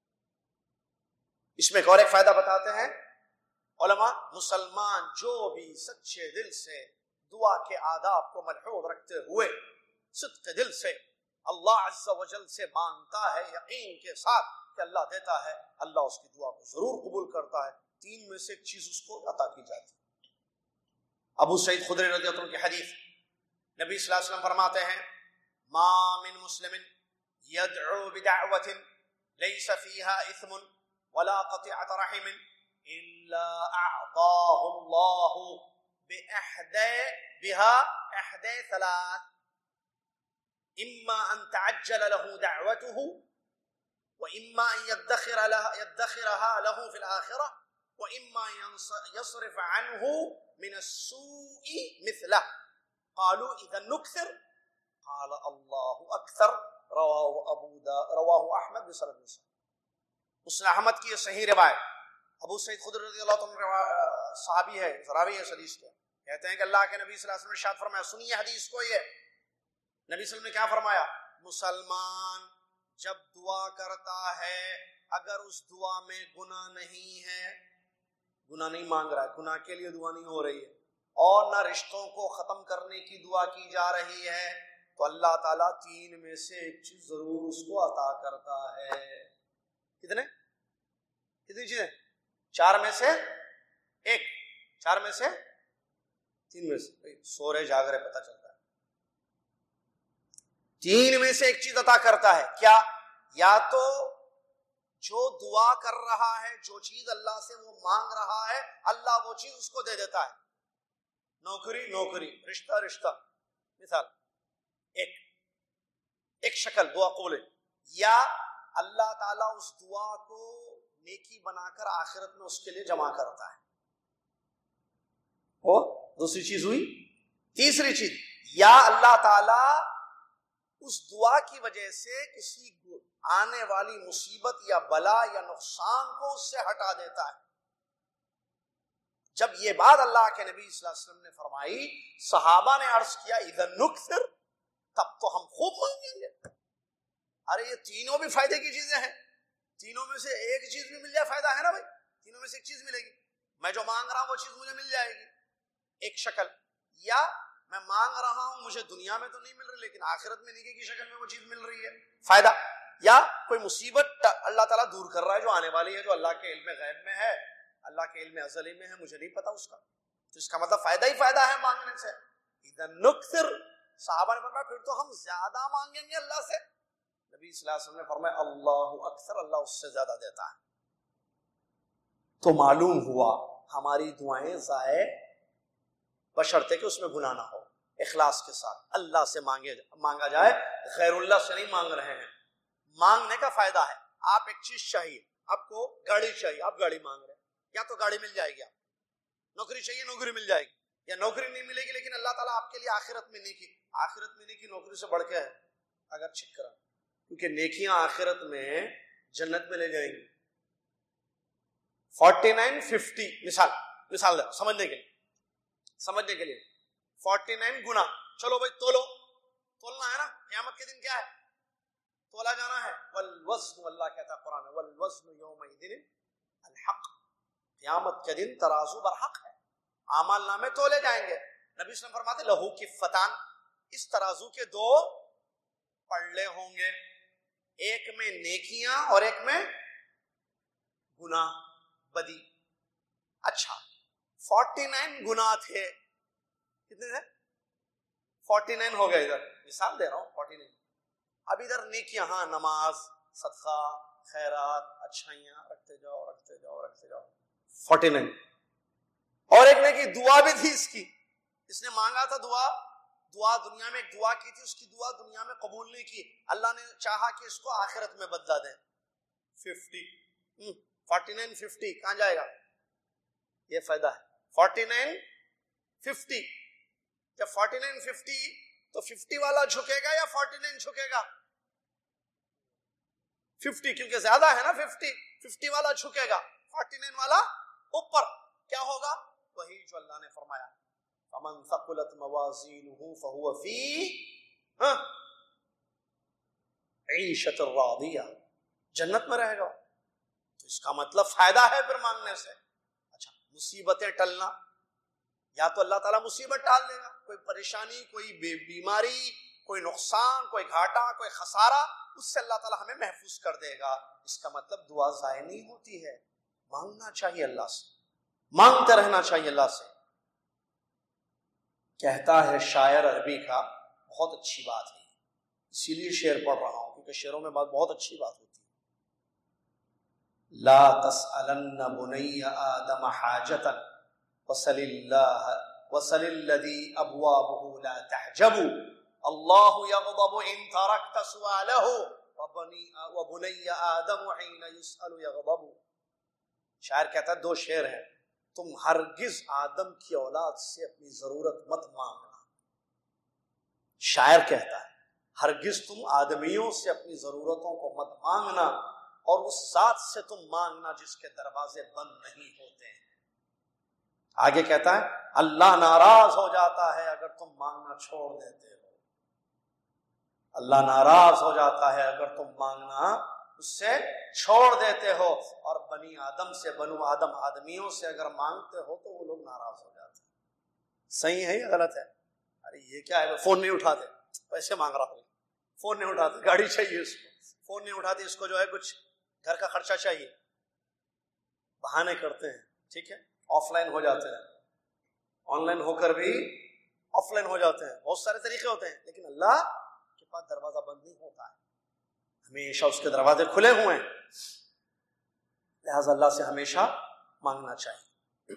اس میں ایک اور ایک فائدہ بتاتے ہیں علماء، مسلمان جو بھی سچے دل سے دعا کے آداب کو ملحوظ رکھتے ہوئے صدق دل سے اللہ عز و جل سے مانگتا ہے، یقین کے ساتھ کہ اللہ دیتا ہے، اللہ اس کی دعا کو ضرور قبول کرتا ہے۔ 3 میں سے ایک چیز اس کو عطا کی جاتی ہے۔ ابو سعید خدری رضی اللہ عنہ کی حدیث، نبی صلی اللہ علیہ وسلم فرماتے ہیں، ما من مسلم يدعو بدعوة ليس فيها إثم ولا قطيعة رحم إلا أعطاه الله بها إحدى 3، إما أن تعجل له دعوته، وإما أن يدخرها له في الآخرة، وإما يصرف عنه من السوء مثله۔ قالوا إذا نكثر؟ قال الله أكثر۔ رواه أحمد بسند صحیح۔ مسند احمد کی یہ صحیح روایت، ابو سعید خدری رضی اللہ عنہ صحابی ہے، راوی ہے اس حدیث کے، کہتے ہیں کہ اللہ کے نبی صلی اللہ علیہ وسلم نے ارشاد فرمایا، سنیے حدیث کو، یہ نبی صلی اللہ علیہ وسلم نے کیا فرمایا، مسلمان جب دعا کرتا ہے اگر اس دعا میں گناہ نہیں ہے، گناہ نہیں مانگ رہا ہے، گناہ کے لیے دعا نہیں ہو رہی ہے، اور نہ رشتوں کو ختم کرنے کی دعا کی جا رہی ہے، تو اللہ تعالیٰ 3 میں سے ایک چیز ضرور اس کو عطا کرتا ہے۔ کتنی چیزیں؟ 4 میں سے ایک، 4 میں سے 3 میں سے، سو رہے جاگ رہے پتہ چلتا ہے، 3 میں سے ایک چیز عطا کرتا ہے۔ کیا؟ یا تو جو دعا کر رہا ہے، جو چیز اللہ سے وہ مانگ رہا ہے، اللہ وہ چیز اس کو دے دیتا ہے، نوکری، رشتہ، مثال ایک شکل دعا قبول ہے، یا اللہ تعالیٰ اس دعا کو نیکی بنا کر آخرت میں اس کے لیے جمع کرتا ہے۔ وہ دوسری چیز ہوئی۔ تیسری چیز، یا اللہ تعالیٰ اس دعا کی وجہ سے کسی آنے والی مصیبت یا بلا یا نقصان کو اس سے ہٹا دیتا ہے۔ جب یہ بات اللہ کے نبی صلی اللہ علیہ وسلم نے فرمائی، صحابہ نے عرض کیا اذا نکثر، تب تو ہم خوب مانگیں گے۔ ارے یہ تینوں بھی فائدے کی چیزیں ہیں، تینوں میں سے ایک چیز بھی مل جائے فائدہ ہے نا بھائی، تینوں میں سے ایک چیز ملے گی، میں جو مانگ رہا ہوں وہ چیز مجھے مل جائے گی ایک شکل، یا میں مانگ رہا ہوں مجھے دنیا میں تو نہیں مل رہی لیکن آخرت میں نیکی کی شکل میں وہ چیز مل رہی ہے فائدہ، یا کوئی مصیبت اللہ تعالیٰ دور کر رہا ہے جو آنے والی ہے، جو اللہ کے علم غیب میں ہے، اللہ کے علم ازلی میں ہے، مجھے نہیں پتا اس کا، تو اس کا مطلب فائدہ ہی فائدہ ہے مانگنے سے۔ اذا نکثر، صحابہ نے فرمایا پھر تو ہم زیادہ مانگیں گے اللہ سے، نبی صلی اللہ علیہ وسلم نے فرمایا اللہ اکثر، اللہ اس سے زیادہ دیتا ہے۔ تو معلوم ہوا ہماری دعائیں ضائع بشرطے کہ اس میں گناہ نہ ہو، اخلاص کے ساتھ اللہ سے مانگا جائے، غیر اللہ سے نہیں مانگ رہے ہیں۔ مانگنے کا فائدہ ہے، آپ ایک چیز چاہیے، آپ کو گاڑی چاہیے، آپ گاڑی مانگ رہے ہیں، یا تو گاڑی مل جائے گی، آپ نوکری چاہیے نوکری مل جائے گی، یا نوکری نہیں ملے گی لیکن اللہ تعالیٰ آپ کے لیے آخرت میں نیکی، آخرت میں نیکی نوکری سے بڑھ کے ہے اگر چیک کرا، کیونکہ نیکیاں آخرت میں جنت میں لے جائیں گی۔ 4950 مثال دے سمجھنے کے لیے 49 گنا، چلو بھائی تولنا ہے نا، قیامت کے دن کیا ہے، تولا جانا ہے، والوزن، اللہ کہتا ہے قرآن میں والوزن یومئذ الحق، قیامت کے دن ترازو برحق ہے، اعمال نامے تولے جائیں گے۔ نبی صلی اللہ علیہ وسلم فرماتے لہو کفتان، اس ترازو کے دو پلڑے ہوں گے، ایک میں نیکیاں اور ایک میں گناہ بدی۔ اچھا 49 گناہ تھے، کتنے تھے؟ 49 ہو گئے، ادھر مثال دے رہا ہوں 49، اب ادھر نیکیاں، ہاں نماز، صدقہ، خیرات، اچھائیاں رکھتے جاؤ 49، اور ایک نے کی دعا بھی تھی اس نے مانگا تھا دعا دنیا میں ایک دعا کی تھی، اس کی دعا دنیا میں قبول نہیں کی، اللہ نے چاہا کہ اس کو آخرت میں بدلہ دیں 49 کہاں جائے گا، یہ فائدہ ہے 49 50، جب 49 تو 50 والا جھکے گا یا 49 جھکے گا، 50 کیونکہ زیادہ ہے نا، 50 والا جھکے گا، 49 والا اوپر، کیا ہوگا وہی جو اللہ نے فرمایا فمن ثقلت موازینہ فہو فی عیشۃ راضیہ، جنت میں رہے گا، تو اس کا مطلب فائدہ ہے پھر مانگنے سے۔ اچھا مصیبتیں ٹلنا، یا تو اللہ تعالیٰ مصیبت ٹال دے گا، کوئی پریشانی، کوئی بیماری، کوئی نقصان، کوئی گھاٹا، کوئی خسارہ، اس سے اللہ تعالیٰ ہمیں محفوظ کر دے گا، اس کا مطلب دعا ضائع نہیں ہوتی ہے، مانگنا چاہیے اللہ سے، مانگتے رہنا چاہیے اللہ سے۔ کہتا ہے شاعر عربی کا، بہت اچھی بات ہے، اسی لیے شعر پڑھ رہا ہوں کیونکہ شعروں میں بہت اچھی بات ہوتی ہے، لا تسألن بنی آدم حاجتا وصل الذی ابوابہ لا تحجب، اللہ یغضب ان ترکت سؤالہ وبنی آدم حین یسأل یغضب۔ شاعر کہتا ہے دو شعر ہیں، تم ہرگز آدم کی اولاد سے اپنی ضرورت مت مانگنا، شاعر کہتا ہے ہرگز تم آدمیوں سے اپنی ضرورتوں کو مت مانگنا، اور اس ذات سے تم مانگنا جس کے دروازے بند نہیں ہوتے ہیں۔ آگے کہتا ہے اللہ ناراض ہو جاتا ہے اگر تم مانگنا چھوڑ دیتے ہو، اللہ ناراض ہو جاتا ہے اگر تم مانگنا اس سے چھوڑ دیتے ہو، اور بنی آدم سے، بنو آدم آدمیوں سے اگر مانگتے ہو تو وہ لوگ ناراض ہو جاتے ہیں۔ صحیح ہے یا غلط ہے؟ ارے یہ کیا ہے، فون نہیں اٹھاتے، پیسے مانگ رہا ہوں، فون نہیں اٹھاتے، گاڑی چاہیے اس کو، فون نہیں اٹھاتے، اس کو جو ہے کچھ گھر کا خرچہ چاہیے، بہانے کرتے ہیں، ٹھیک ہے، آف لائن ہو جاتے ہیں، آن لائن ہو کر بھی آف لائن ہو جاتے ہیں، بہت سارے طریقے ہوتے ہیں، لیکن اللہ کے پاس دروازہ بند نہیں ہوتا ہے، ہمیشہ اس کے دروازے کھلے ہوئے ہیں، لہذا اللہ سے ہمیشہ مانگنا چاہیے۔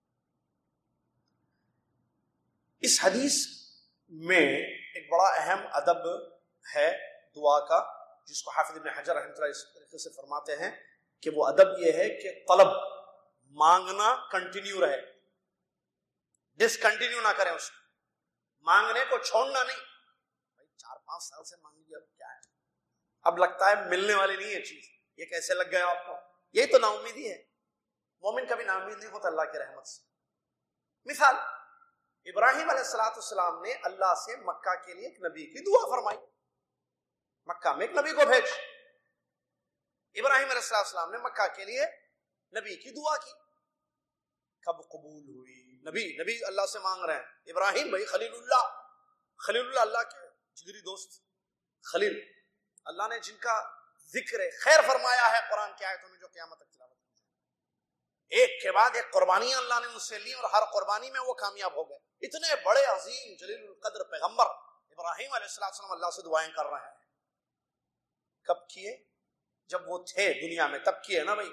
اس حدیث میں ایک بڑا اہم ادب ہے دعا کا، جس کو حافظ ابن حجر رحمۃ اللہ اس طریقے سے فرماتے ہیں کہ وہ ادب یہ ہے کہ طلب، مانگنا کنٹینیو رہے، ڈسکنٹینیو نہ کریں، اس کو مانگنے کو چھوڑنا نہیں، بھائی 4-5 سال سے مانگ لیا، اب کیا ہے، اب لگتا ہے ملنے والی نہیں ہے چیز، یہ کیسے لگ گیا آپ کو، یہی تو نا امیدی ہے، مومن کبھی نا امید نہیں ہوتا اللہ کی رحمت سے۔ مثال ابراہیم علیہ السلام نے اللہ سے مکہ کے لیے ایک نبی کی دعا فرمائی، مکہ میں ایک نبی کو بھیج. ابراہیم علیہ السلام نے مکہ کے لیے نبی کی دعا کی. کب قبول ہوئی؟ نبی اللہ سے مانگ رہے ہیں. ابراہیم بھائی خلیل اللہ اللہ کے جگری دوست خلیل اللہ نے جن کا ذکر خیر فرمایا ہے قرآن کی آیتوں میں جو قیامت تک تلاوت کی. ایک کے بعد ایک قربانیاں اللہ نے ان سے لی اور ہر قربانی میں وہ کامیاب ہو گئے. اتنے بڑے عظیم جلیل القدر پیغمبر ابراہیم علیہ السلام اللہ سے دعائیں کر رہے ہیں. کب کیے؟ جب وہ تھے دنیا میں تب کیے نا بھائی.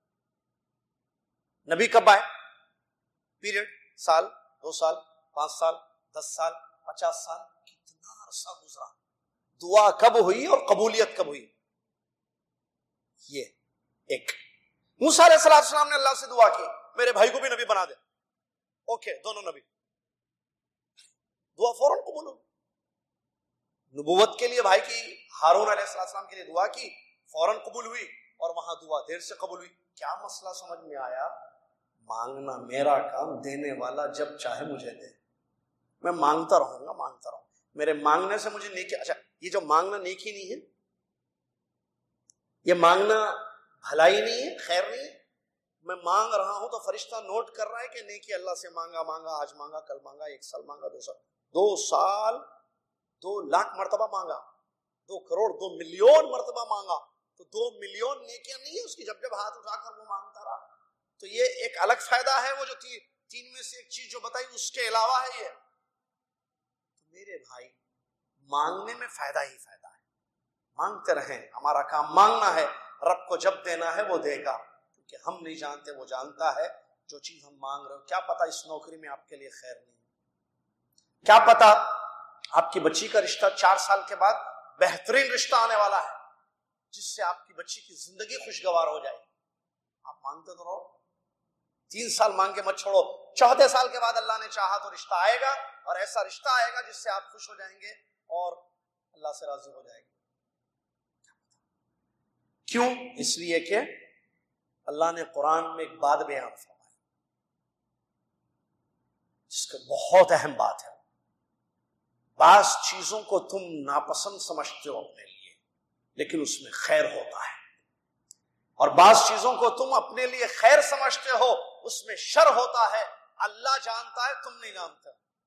نبی کب آئے؟ پیریڈ سال 2 سال 5 سال 10 سال 50 سال کتنا عرصہ گزرا. دعا کب ہوئی اور قبولیت کب ہوئی؟ یہ ایک. موسیٰ علیہ السلام نے اللہ سے دعا کی میرے بھائی کو بھی نبی بنا دے. اوکے دونوں نبی. دعا فوراً قبول ہو. نبوت کے لیے بھائی کی ہارون علیہ السلام کے لیے دعا کی فوراً قبول ہوئی اور وہاں دعا دیر سے قبول ہوئی. کیا مسئلہ سمجھ میں آیا؟ مانگنا میرا کام، دینے والا جب چاہے مجھے دے. میں مانگتا رہوں گا. میرے مانگنے سے مجھے نیکی. اچھا یہ جو مانگنا نیکی نہیں ہے، یہ مانگنا بھلائی نہیں ہے، خیر نہیں ہے. میں مانگ رہا ہوں تو فرشتہ نوٹ کر رہا ہے کہ نیکی اللہ سے مانگا آج مانگا کل مانگا 1 سال مانگا 2 سال 2 سال 2 لاکھ مرتبہ مانگا 2 کروڑ 2 ملین مرتبہ مانگا تو 2 ملین نیکیاں نہیں ہے اس کی جب ہاتھ اٹھا کر وہ مانگتا رہا. تو یہ ایک الگ فائدہ ہے. وہ جو 3 میں سے ایک چیز جو بتائی اس کے علاوہ ہے یہ. تو میرے بھائی مانگنے میں فائدہ ہی فائدہ ہے. مانگتے رہیں. ہمارا کام مانگنا ہے. رب کو جب دینا ہے وہ دے گا کیونکہ ہم نہیں جانتے، وہ جانتا ہے. جو چیز ہم مانگ رہے ہو کیا پتا اس نوکری میں آپ کے لیے خیر نہیں، کیا پتا آپ کی بچی کا رشتہ 4 سال کے بعد بہترین رشتہ آنے والا ہے جس سے آپ کی بچی کی زندگی خوشگوار ہو جائے. آپ مانگتے تو رہو. 3 سال مانگ کے مت چھوڑو. 4تھے سال کے بعد اللہ نے چاہا تو رشتہ آئے گا اور ایسا رشتہ آئے گا جس سے آپ خوش ہو جائیں گے اور اللہ سے راضی ہو جائیں گے. کیوں؟ اس لیے کہ اللہ نے قرآن میں ایک بات بیان فرمائی جس کا بہت اہم بات ہے. بعض چیزوں کو تم ناپسند سمجھتے ہو اپنے لیے لیکن اس میں خیر ہوتا ہے، اور بعض چیزوں کو تم اپنے لیے خیر سمجھتے ہو اس میں شر ہوتا ہے. اللہ جانتا ہے، تم نہیں جانتے.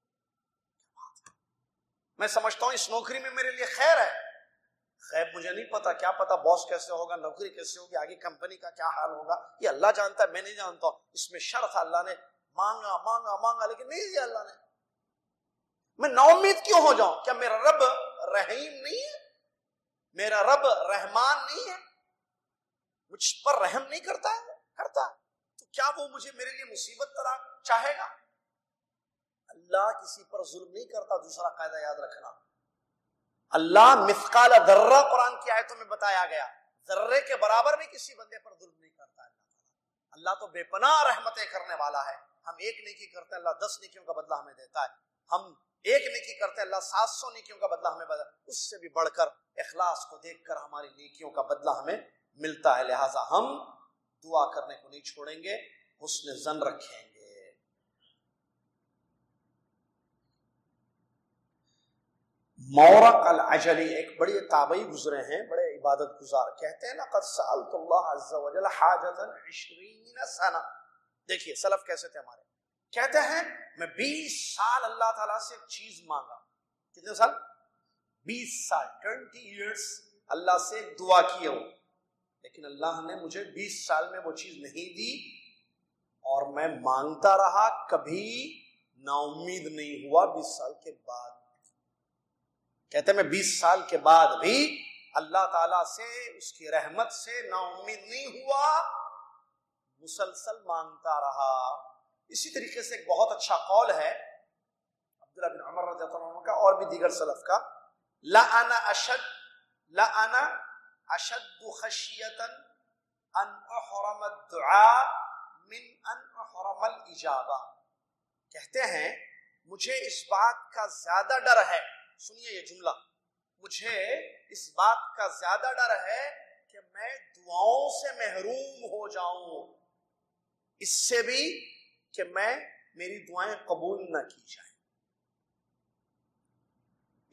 میں سمجھتا ہوں اس نوکری میں میرے لیے خیر ہے. غیب مجھے نہیں پتا، کیا پتا باس کیسے ہوگا، نوکری کیسے ہوگی، آگے کمپنی کا کیا حال ہوگا، یہ اللہ جانتا ہے، میں نہیں جانتا. اس میں شر تھا. اللہ نے مانگا لیکن نہیں دیا اللہ نے. میں نا امید کیوں ہو جاؤں؟ کیا میرا رب رحیم نہیں ہے؟ میرا رب رحمان نہیں ہے؟ مجھ پر رحم نہیں کرتا ہے؟ کرتا ہے. تو کیا وہ مجھے میرے لیے مصیبت طرح چاہے گا؟ اللہ کسی پر ظلم نہیں کرتا. دوسرا قاعدہ یاد رکھنا، اللہ مثقال ذرہ قرآن کی آیتوں میں بتایا گیا، ذرے کے برابر بھی کسی بندے پر ظلم نہیں کرتا ہے. اللہ تو بے پناہ رحمتیں کرنے والا ہے. ہم ایک نیکی کرتے ہیں اللہ 10 نیکیوں کا بدلہ ہمیں دیتا ہے. ہم ایک نیکی کرتے ہیں اللہ 700 نیکیوں کا بدلہ ہمیں اس سے بھی بڑھ کر اخلاص کو دیکھ کر ہماری نیکیوں کا بدلہ ہمیں ملتا ہے. لہٰذا ہم دعا کرنے کو نہیں چھوڑیں گے، حسن ظن رکھیں گے. مورق العجلی ایک بڑے تابعی گزرے ہیں، بڑے عبادت گزار، کہتے ہیں لقد سألت اللہ عز وجل حاجتا 20 سنہ. دیکھیے سلف کیسے تھے ہمارے. کہتے ہیں میں 20 سال اللہ تعالیٰ سے ایک چیز مانگا. کتنے سال؟ 20 سال 20 ایئرس اللہ سے دعا کی ہو، لیکن اللہ نے مجھے 20 سال میں وہ چیز نہیں دی اور میں مانگتا رہا، کبھی نا امید نہیں ہوا. 20 سال کے بعد کہتے ہیں میں 20 سال کے بعد بھی اللہ تعالیٰ سے اس کی رحمت سے نا امید نہیں ہوا، مسلسل مانگتا رہا. اسی طریقے سے ایک بہت اچھا قول ہے عبداللہ بن عمر رضی اللہ عنہ کا اور بھی دیگر سلف کا، لَأَنَا أَشَدُّ خَشْيَةً أَنْ أُحْرَمَ الدُّعَاءَ مِنْ أَنْ أُحْرَمَ الْإِجَابَةَ. کہتے ہیں مجھے اس بات کا زیادہ ڈر ہے، سنیے یہ جملہ، مجھے اس بات کا زیادہ ڈر ہے کہ میں دعاؤں سے محروم ہو جاؤں، اس سے بھی کہ میری دعائیں قبول نہ کی جائیں.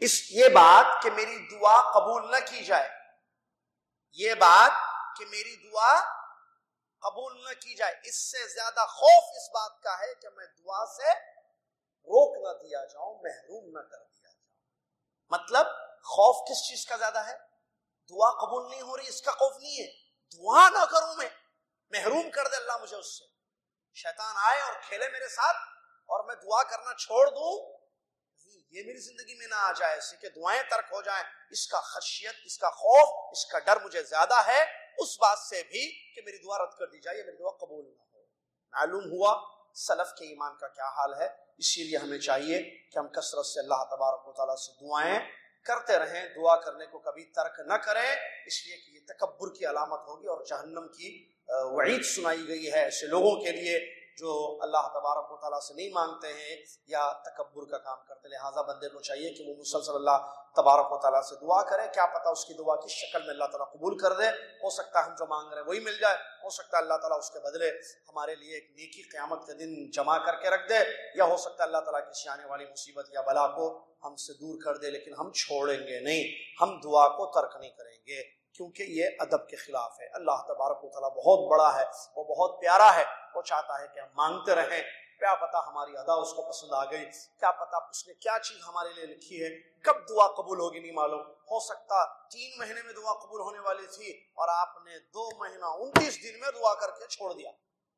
یہ بات کہ میری دعا قبول نہ کی جائے، یہ بات کہ میری دعا قبول نہ کی جائے، اس سے زیادہ خوف اس بات کا ہے کہ میں دعا سے روک نہ دیا جاؤں، محروم نہ کر دیا جاؤں۔ مطلب خوف کس چیز کا زیادہ ہے؟ دعا قبول نہیں ہو رہی اس کا خوف نہیں ہے، دعا نہ کروں میں، محروم کر دے اللہ مجھے اس سے، شیطان آئے اور کھیلے میرے ساتھ اور میں دعا کرنا چھوڑ دوں، یہ میری زندگی میں نہ آ جائے، اس کہ دعائیں ترک ہو جائیں، اس کا خشیت، اس کا خوف، اس کا ڈر مجھے زیادہ ہے اس بات سے بھی کہ میری دعا رد کر دی جائے یا میری دعا قبول نہ ہو۔ معلوم ہوا سلف کے ایمان کا کیا حال ہے۔ اسی لیے ہمیں چاہیے کہ ہم کثرت سے اللہ تبارک و تعالیٰ سے دعائیں کرتے رہیں، دعا کرنے کو کبھی ترک نہ کریں، اس لیے کہ یہ تکبر کی علامت ہوگی اور جہنم کی وعید سنائی گئی ہے ایسے لوگوں کے لیے جو اللہ تبارک و تعالیٰ سے نہیں مانگتے ہیں یا تکبر کا کام کرتے۔ لہٰذا بندے کو چاہیے کہ وہ مسلسل اللہ تبارک و تعالیٰ سے دعا کرے، کیا پتہ اس کی دعا کس شکل میں اللہ تعالیٰ قبول کر دے، ہو سکتا ہے ہم جو مانگ رہے ہیں وہی مل جائے، ہو سکتا ہے اللہ تعالیٰ اس کے بدلے ہمارے لیے ایک نیکی قیامت کے دن جمع کر کے رکھ دے، یا ہو سکتا ہے اللہ تعالیٰ کسی آنے والی مصیبت یا بلا کو ہم سے دور کر دے، لیکن ہم چھوڑیں گے نہیں، ہم دعا کو ترک نہیں کریں گے، کیونکہ یہ ادب کے خلاف ہے۔ اللہ تبارک و تعالیٰ بہت بڑا ہے، وہ بہت پیارا ہے، وہ چاہتا ہے کہ ہم مانگتے رہیں، کیا پتہ ہماری ادا اس کو پسند آ گئی، کیا پتہ اس نے کیا چیز ہمارے لیے لکھی ہے، کب دعا قبول ہوگی نہیں معلوم، ہو سکتا 3 مہینے میں دعا قبول ہونے والی تھی اور آپ نے 2 مہینہ 29 دن میں دعا کر کے چھوڑ دیا،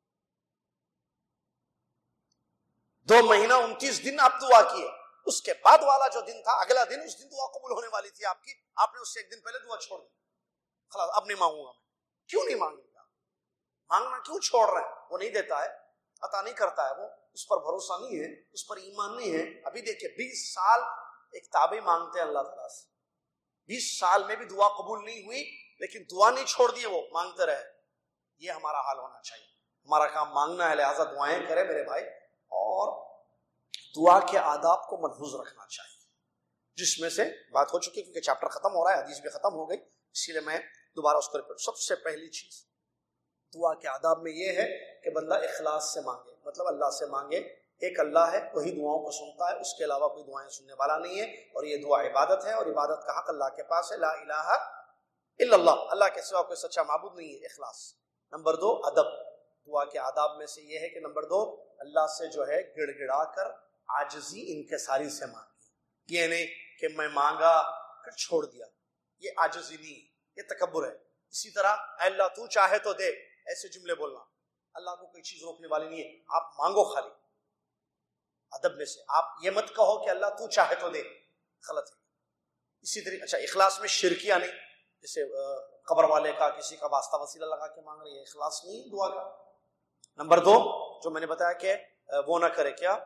2 مہینہ 29 دن آپ دعا کیے، اس کے بعد والا جو دن تھا اگلا دن، اس دن دعا قبول ہونے والی تھی آپ کی، آپ نے اس سے 1 دن پہلے دعا چھوڑ دی، خلاص اب نہیں مانگوں گا میں۔ کیوں نہیں مانگے گا؟ مانگنا کیوں چھوڑ رہے ہیں؟ وہ نہیں دیتا ہے، عطا نہیں کرتا ہے، وہ اس پر بھروسہ نہیں ہے، اس پر ایمان نہیں ہے۔ ابھی دیکھیں 20 سال ایک تابعی مانگتے ہیں اللہ تعالیٰ سے، 20 سال میں بھی دعا قبول نہیں ہوئی، لیکن دعا نہیں چھوڑ دی، وہ مانگتے رہے۔ یہ ہمارا حال ہونا چاہیے، ہمارا کام مانگنا ہے، لہٰذا دعائیں کریں میرے بھائی، اور دعا کے آداب کو ملحوظ رکھنا چاہیے، جس میں سے بات ہو چکی کیونکہ چیپٹر ختم ہو رہا ہے، حدیث بھی ختم ہو گئی، اسی لیے میں دوبارہ اس پر سب سے پہلی چیز دعا کے آداب میں یہ ہے کہ بندہ اخلاص سے مانگے، مطلب اللہ سے مانگے، ایک اللہ ہے وہی دعاؤں کو سنتا ہے، اس کے علاوہ کوئی دعائیں سننے والا نہیں ہے، اور یہ دعا عبادت ہے اور عبادت کا حق اللہ کے پاس ہے، لا الہ الا اللہ، اللہ کے سوا کوئی سچا معبود نہیں ہے، اخلاص۔ نمبر 2 ادب، دعا کے آداب میں سے یہ ہے کہ نمبر 2 اللہ سے جو ہے گڑ گڑا کر عاجزی انکساری سے مانگے، یہ نہیں کہ میں مانگا پھر چھوڑ دیا، یہ عاجزی نہیں، یہ تکبر ہے۔ اسی طرح اے اللہ تو چاہے تو دے، ایسے جملے بولنا، اللہ کو کوئی چیز روکنے والی نہیں ہے، آپ مانگو خالی۔ ادب میں سے آپ یہ مت کہو کہ اللہ تو چاہے تو دے، غلط ہے۔ اسی طرح اچھا اخلاص میں شرکیہ نہیں، جیسے قبر والے کا کسی کا واسطہ وسیلہ لگا کے مانگ رہی ہے، اخلاص نہیں دعا کا۔ نمبر 2 جو میں نے بتایا کہ وہ نہ کرے، کیا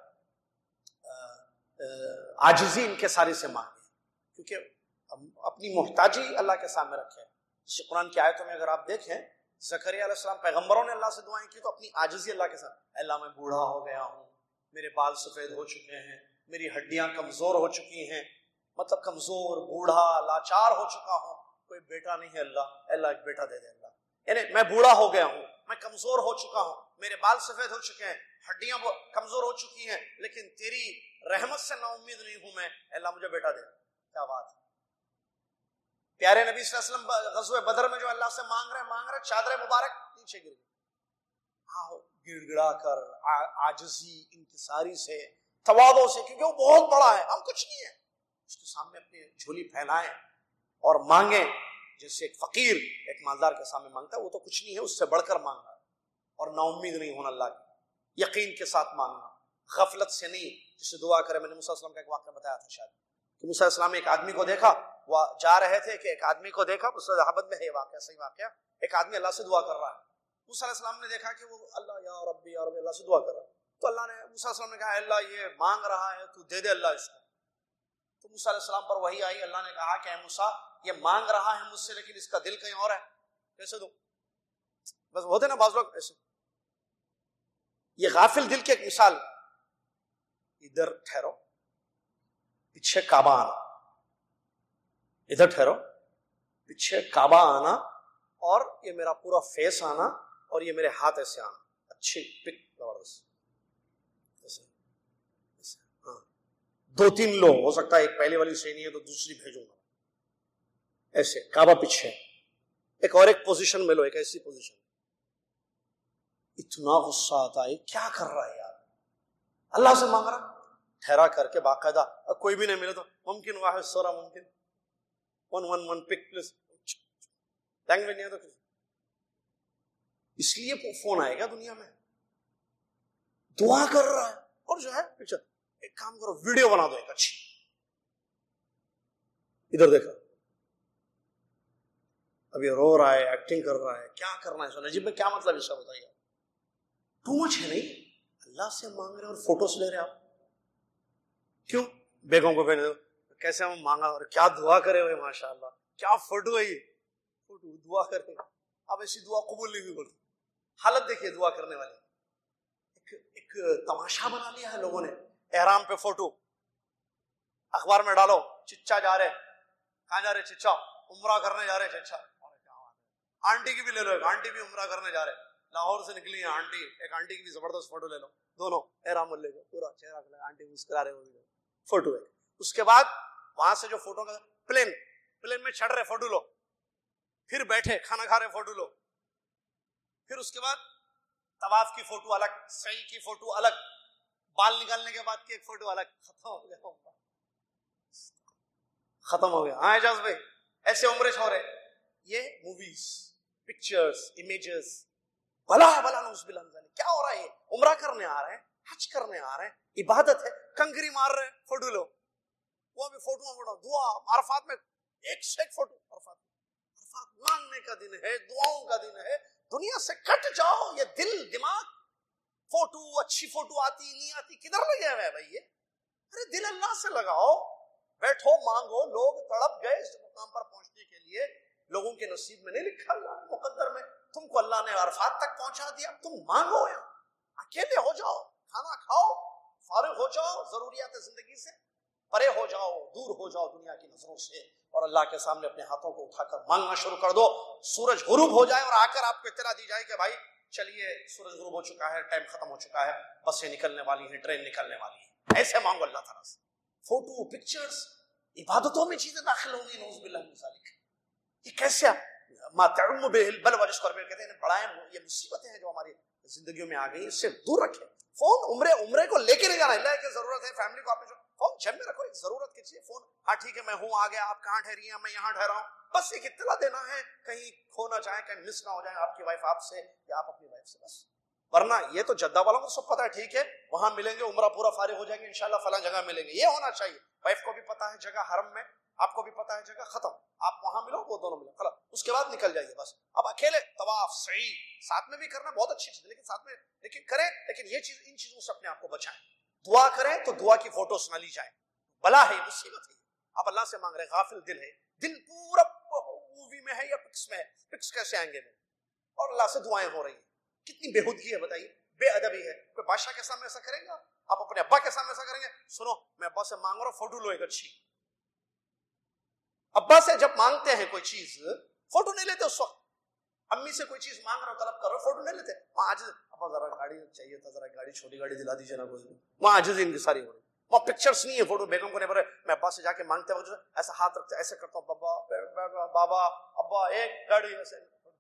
عاجزی انکساری سے مانگے، کیونکہ اپنی محتاجی اللہ کے سامنے رکھے۔ جیسے قرآن کی آیتوں میں اگر آپ دیکھیں، زکریا علیہ السلام پیغمبروں نے اللہ سے دعائیں کی تو اپنی عاجزی اللہ کے ساتھ، اللہ میں بوڑھا ہو گیا ہوں، میرے بال سفید ہو چکے ہیں، میری ہڈیاں کمزور ہو چکی ہیں، مطلب کمزور، بوڑھا، لاچار ہو چکا ہوں، کوئی بیٹا نہیں ہے، اللہ ایک بیٹا دے دے اللہ، یعنی میں بوڑھا ہو گیا ہوں، میں کمزور ہو چکا ہوں، میرے بال سفید ہو چکے ہیں، ہڈیاں کمزور ہو چکی ہیں، لیکن تیری رحمت سے نا امید نہیں ہوں میں، اللہ مجھے بیٹا دے۔ کیا بات ہے! پیارے نبی صلی اللہ علیہ وسلم غزوہ بدر میں جو اللہ سے مانگ رہے چادر مبارک نیچے گر گئی، ہاں گڑ گڑا کر عاجزی انکساری سے تواضع سے، کیونکہ وہ بہت بڑا ہے، ہم کچھ نہیں ہیں، اس کے سامنے اپنی جھولی پھیلائیں اور مانگیں، جیسے ایک فقیر ایک مالدار کے سامنے مانگتا ہے، وہ تو کچھ نہیں ہے، اس سے بڑھ کر مانگنا، اور نا امید نہیں ہونا اللہ کی، یقین کے ساتھ مانگنا، غفلت سے نہیں، جسے دعا کرے۔ میں نے موسیٰ علیہ السلام کا ایک واقعہ بتایا تھا شاید، کہ موسیٰ علیہ السلام نے ایک آدمی کو دیکھا، وہ جا رہے تھے کہ ایک آدمی کو دیکھا، اس صحابت میں ہے یہ واقعہ، صحیح واقعہ، ایک آدمی اللہ سے دعا کر رہا ہے، موسیٰ علیہ السلام نے دیکھا کہ وہ اللہ یا ربی اللہ سے دعا کر رہا ہے، تو اللہ نے موسیٰ علیہ السلام نے کہا اللہ یہ مانگ رہا ہے تو دے دے اللہ اس کو، تو موسیٰ علیہ السلام پر وحی آئی، اللہ نے کہا کہ اے موسیٰ یہ مانگ رہا ہے مجھ سے لیکن اس کا دل کہیں اور ہے، کیسے دوں؟ بس ہوتے نا بعض لوگ ایسے، یہ غافل دل کی ایک مثال، ادھر ٹھہرو پیچھے کعبہ آنا، ادھر ٹھہرو پیچھے کعبہ آنا، اور یہ میرا پورا فیس آنا، اور یہ میرے ہاتھ ایسے آنا، اچھی پک زبردست ایسے، ہاں 2-3 لو, ہو سکتا ہے ایک پہلے والی صحیح نہیں ہے تو دوسری بھیجوں گا, ایسے کعبہ پیچھے, ایک اور ایک پوزیشن میں لو, ایک ایسی پوزیشن. اتنا غصہ آتا ہے, کیا کر رہا ہے یار, اللہ سے مانگ رہا, ٹھہرا کر کے باقاعدہ, کوئی بھی نہیں ملے تو ممکن واحد سورہ ممکن 111 پک پلیز, لینگویج نہیں ہے تو اس لیے فون آئے گا دنیا میں, دعا کر رہا ہے, اور جو ہے ایک کام کرو ویڈیو بنا دو ایک اچھی, ادھر دیکھا اب یہ رو رہا ہے, ایکٹنگ کر رہا ہے, کیا کرنا ہے, نجیب میں کیا مطلب اس کا بتائیے, ٹو مچ ہے نہیں, اللہ سے مانگ رہے اور فوٹوز لے رہے آپ, کیوں بیگوں کو بھیج دو, کیسے ہم مانگا اور کیا دعا کرے ہوئے, ماشاء اللہ کیا فوٹو ہے یہ, فوٹو دعا کرے, اب ایسی دعا قبول نہیں ہوئی. حالت دیکھیے دعا کرنے والی, ایک تماشا بنا لیا ہے لوگوں نے, احرام پہ فوٹو, اخبار میں ڈالو, چچا جا رہے, کہاں جا رہے چچا, عمرہ کرنے جا رہے چچا, آنٹی کی بھی لے لو, ایک آنٹی بھی عمرہ کرنے جا رہے, لاہور سے نکلی ہے آنٹی, ایک آنٹی کی بھی زبردست فوٹو لے لو, دونوں احرام لے لو, پورا چہرہ کھلا, آنٹی مسکرا رہے ہوئے فوٹو ہے. اس کے بعد وہاں سے جو فوٹو کا پلین میں چڑھ رہے فوٹو لو, پھر بیٹھے کھانا کھا رہے فوٹو لو, پھر اس کے بعد طواف کی فوٹو الگ, سعی کی فوٹو الگ, بال نکالنے کے بعد کی ایک فوٹو الگ, ختم ہو گیا. ہاں اعجاز بھائی ایسے عمرے چھوڑے, یہ موویز, پکچرز, امیجز, بلا نوز باللہ, کیا ہو رہا ہے, یہ عمرہ کرنے آ رہے ہیں, حج کرنے آ رہے ہیں, عبادت ہے, کنکری مار رہے ہیں, فوٹو لو, وہ بھی فوٹو, دعا, عرفات میں ایک سے ایک فوٹو, عرفات مانگنے کا دن ہے, دعاؤں کا دن ہے, دنیا سے کٹ جاؤ, یہ دل دماغ, فوٹو اچھی فوٹو آتی نہیں آتی کدھر لگے ہوئے بھائی, یہ ارے دل اللہ سے لگاؤ, بیٹھو مانگو. لوگ تڑپ گئے اس مقام پر پہنچنے کے لیے, لوگوں کے نصیب میں نہیں لکھا, اللہ مقدر میں, تم کو اللہ نے عرفات تک پہنچا دیا, تم مانگو, یہاں اکیلے ہو جاؤ, کھانا کھاؤ, فارغ ہو جاؤ, ضروریات زندگی سے پرے ہو جاؤ, دور ہو جاؤ دنیا کی نظروں سے, اور اللہ کے سامنے اپنے ہاتھوں کو اٹھا کر مانگنا شروع کر دو. سورج غروب ہو جائے اور آ کر آپ کو اطلاع دی جائے کہ بھائی چلیے سورج غروب ہو چکا ہے, ٹائم ختم ہو چکا ہے, بسیں نکلنے والی ہیں, ٹرین نکلنے والی ہے, ایسے مانگو اللہ تعالیٰ سے. فوٹو, پکچرز, عبادتوں میں چیزیں داخل ہوں گی, نعوذ باللہ من ذالک. یہ کیسے ما تعم به البلوى, جس کو عربی میں کہتے ہیں بڑائیں, یہ مصیبتیں ہیں جو ہماری زندگیوں میں آ گئی, اس سے دور رکھیں. فون عمرے کو لے کے نہیں جانا, اللہ کی ضرورت ہے, فیملی کو آپ نے فون جب میں رکھو, ایک ضرورت کی چیز, فون, ہاں ٹھیک ہے میں ہوں, آ گیا, آپ کہاں ٹھہری ہیں, میں یہاں ٹھہرا ہوں, بس ایک اطلاع دینا ہے, کہیں کھو نہ جائیں, کہیں مس نہ ہو جائیں آپ کی وائف آپ سے, یا آپ اپنی وائف سے, بس. ورنہ یہ تو جدہ والوں کو سب پتا ہے, ٹھیک ہے وہاں ملیں گے, عمرہ پورا فارغ ہو جائیں گے انشاءاللہ, فلاں جگہ ملیں گے, یہ ہونا چاہیے. وائف کو بھی پتا ہے جگہ حرم میں, آپ کو بھی پتا ہے جگہ, ختم, آپ وہاں ملو, وہ دونوں ملو, خلاص, اس کے بعد نکل جائیے بس. اب اکیلے طواف, سعی ساتھ میں بھی کرنا بہت اچھی چیز ہے, لیکن ساتھ میں لیکن کریں, لیکن یہ چیز, ان چیزوں سے اپنے آپ کو بچائیں. دعا کریں تو دعا کی فوٹوز نہ لی جائیں, بلا ہے, مصیبت ہے. آپ اللہ سے مانگ رہے, غافل دل ہے, دل پورا مووی میں ہے یا پکس میں ہے, پکس کیسے آئیں گے, اور اللہ سے دعائیں ہو رہی ہیں, کتنی بےہودگی ہے بتائیے, بے ادبی ہے. کوئی بادشاہ کے سامنے ایسا کریں گے, آپ اپنے ابا کے سامنے ایسا کریں گے, سنو میں ابا سے مانگ رہا ہوں, فوٹو لو ایک اچھی. ابا سے جب مانگتے ہیں کوئی چیز, فوٹو نہیں لیتے اس وقت. امی سے کوئی چیز مانگ رہا ہوں, طلب کر رہا ہوں, فوٹو نہیں لیتے. وہاں عاجز, ابا ذرا گاڑی چاہیے تھا, ذرا گاڑی, چھوٹی گاڑی دلا دیجیے نا کوئی, وہاں عاجزی ان کی ساری ہو رہی. وہاں پکچرز نہیں ہے, فوٹو بیگم کو نہیں بھرے. میں ابا سے جا کے مانگتے وقت ایسا ہاتھ رکھتے, ایسے کرتا ہوں, بابا بابا ابا ایک گاڑی, ایسے.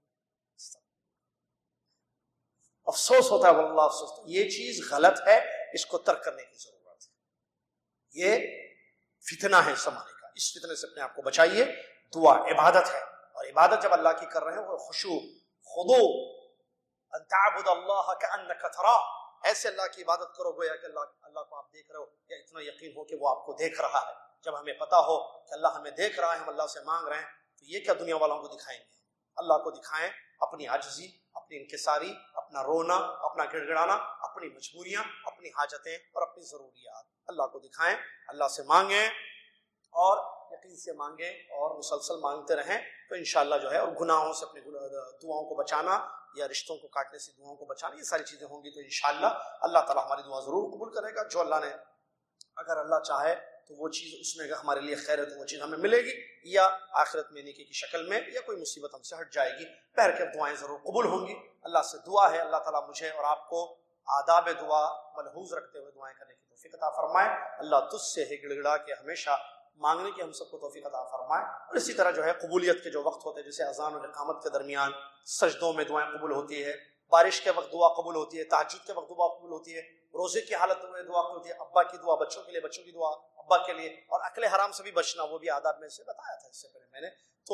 افسوس ہوتا ہے واللہ, افسوس. یہ چیز غلط ہے, اس کو ترک کرنے کی ضرورت ہے. یہ فتنہ ہے زمانے کا, اس فتنے سے اپنے آپ کو بچائیے. دعا عبادت ہے, اور عبادت جب اللہ کی کر رہے ہیں وہ خشوع, خضوع, ان تعبد اللہ کأنک تراہ, ایسے اللہ کی عبادت کرو گویا کہ اللہ کو آپ دیکھ رہے ہو, یا اتنا یقین ہو کہ وہ آپ کو دیکھ رہا ہے. جب ہمیں پتا ہو کہ اللہ ہمیں دیکھ رہا ہے, ہم اللہ سے مانگ رہے ہیں, تو یہ کیا دنیا والوں کو دکھائیں گے, اللہ کو دکھائیں اپنی عاجزی, اپنی انکساری, اپنا رونا, اپنا گڑ گڑانا, اپنی مجبوریاں, اپنی حاجتیں اور اپنی ضروریات اللہ کو دکھائیں, اللہ سے مانگیں, اور یقین سے مانگیں, اور مسلسل مانگتے رہیں, تو انشاءاللہ جو ہے, اور گناہوں سے اپنے دعاؤں کو بچانا, یا رشتوں کو کاٹنے سے دعاؤں کو بچانا, یہ ساری چیزیں ہوں گی تو انشاءاللہ اللہ تعالیٰ ہماری دعا ضرور قبول کرے گا. جو اللہ نے, اگر اللہ چاہے تو وہ چیز اس میں اگر ہمارے لیے خیر ہے تو وہ چیز ہمیں ملے گی, یا آخرت میں نیکی کی شکل میں, یا کوئی مصیبت ہم سے ہٹ جائے گی. پہر کے دعائیں ضرور قبول ہوں گی. اللہ سے دعا ہے اللہ تعالیٰ مجھے اور آپ کو آداب دعا ملحوظ رکھتے ہوئے دعائیں کرنے کی توفیق عطا فرمائے. اللہ تجھ سے ہے گڑ گڑا کے ہمیشہ مانگنے کی ہم سب کو توفیق عطا فرمائے. اور اسی طرح جو ہے قبولیت کے جو وقت ہوتے ہیں جیسے اذان اور اقامت کے درمیان سجدوں میں دعائیں قبول ہوتی ہے, بارش کے وقت دعا قبول ہوتی ہے, تہجد کے وقت دعا قبول ہوتی ہے, روزے کی حالت میں دعا قبول ہوتی ہے, ابا کی دعا بچوں کے لیے, بچوں کی دعا ابا کے لیے, اور اکل حرام سے بھی بچنا, وہ بھی آداب میں سے بتایا تھا اس سے پہلے میں نے. تو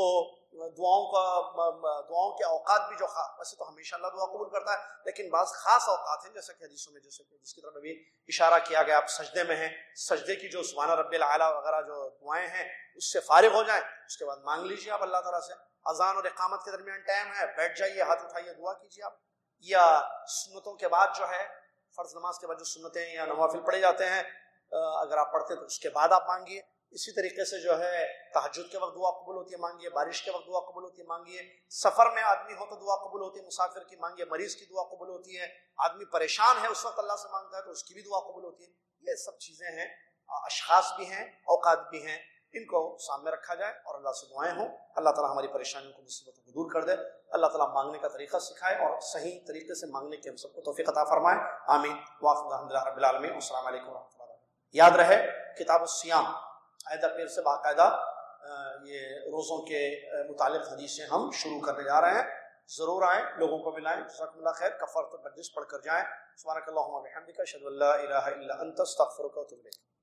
دعاؤں کے اوقات بھی جو ویسے تو ہمیشہ اللہ دعا قبول کرتا ہے, لیکن بعض خاص اوقات ہیں جیسا کہ حدیثوں میں جس کی طرف بھی اشارہ کیا گیا, آپ سجدے میں ہیں, سجدے کی جو سبحان رب الاعلیٰ وغیرہ جو دعائیں ہیں اس سے فارغ ہو جائیں, اس کے بعد مانگ لیجیے آپ اللہ تعالیٰ سے. اذان اور اقامت کے درمیان ٹائم ہے, بیٹھ جائیے, ہاتھ اٹھائیے, دعا کیجیے آپ. یا سنتوں کے بعد جو ہے فرض نماز کے بعد جو سنتیں یا نوافل پڑھے جاتے ہیں اگر آپ پڑھتے تو اس کے بعد آپ مانگیے. اسی طریقے سے جو ہے تہجد کے وقت دعا قبول ہوتی ہے, مانگیے. بارش کے وقت دعا قبول ہوتی ہے, مانگیے. سفر میں آدمی ہو تو دعا قبول ہوتی ہے, مسافر کی مانگیے. مریض کی دعا قبول ہوتی ہے, آدمی پریشان ہے اس وقت اللہ سے مانگتا ہے تو اس کی بھی دعا قبول ہوتی ہے. یہ سب چیزیں ہیں, اشخاص بھی ہیں, اوقات بھی ہیں, ان کو سامنے رکھا جائے اور اللہ سے دعائیں ہوں. اللہ تعالیٰ ہماری پریشانیوں کو, مصیبتوں کو دور کر دے. اللہ تعالیٰ مانگنے کا طریقہ سکھائے اور صحیح طریقے سے مانگنے کی ہم سب کو توفیق عطا فرمائے. آمین. واخر الحمدللہ رب العالمین. السلام علیکم ورحمۃ اللہ وبرکاتہ. یاد رہے کتاب الصیام عہدہ پیر سے باقاعدہ یہ روزوں کے متعلق حدیثیں ہم شروع کرنے جا رہے ہیں. ضرور آئیں, لوگوں کو ملائیں. جزاکم اللہ خیر. کفارۃ المجلس پڑھ کر جائیں. سبحانک اللہم و بحمدک اشہد ان لا الہ الا انت استغفرک و اتوب الیک.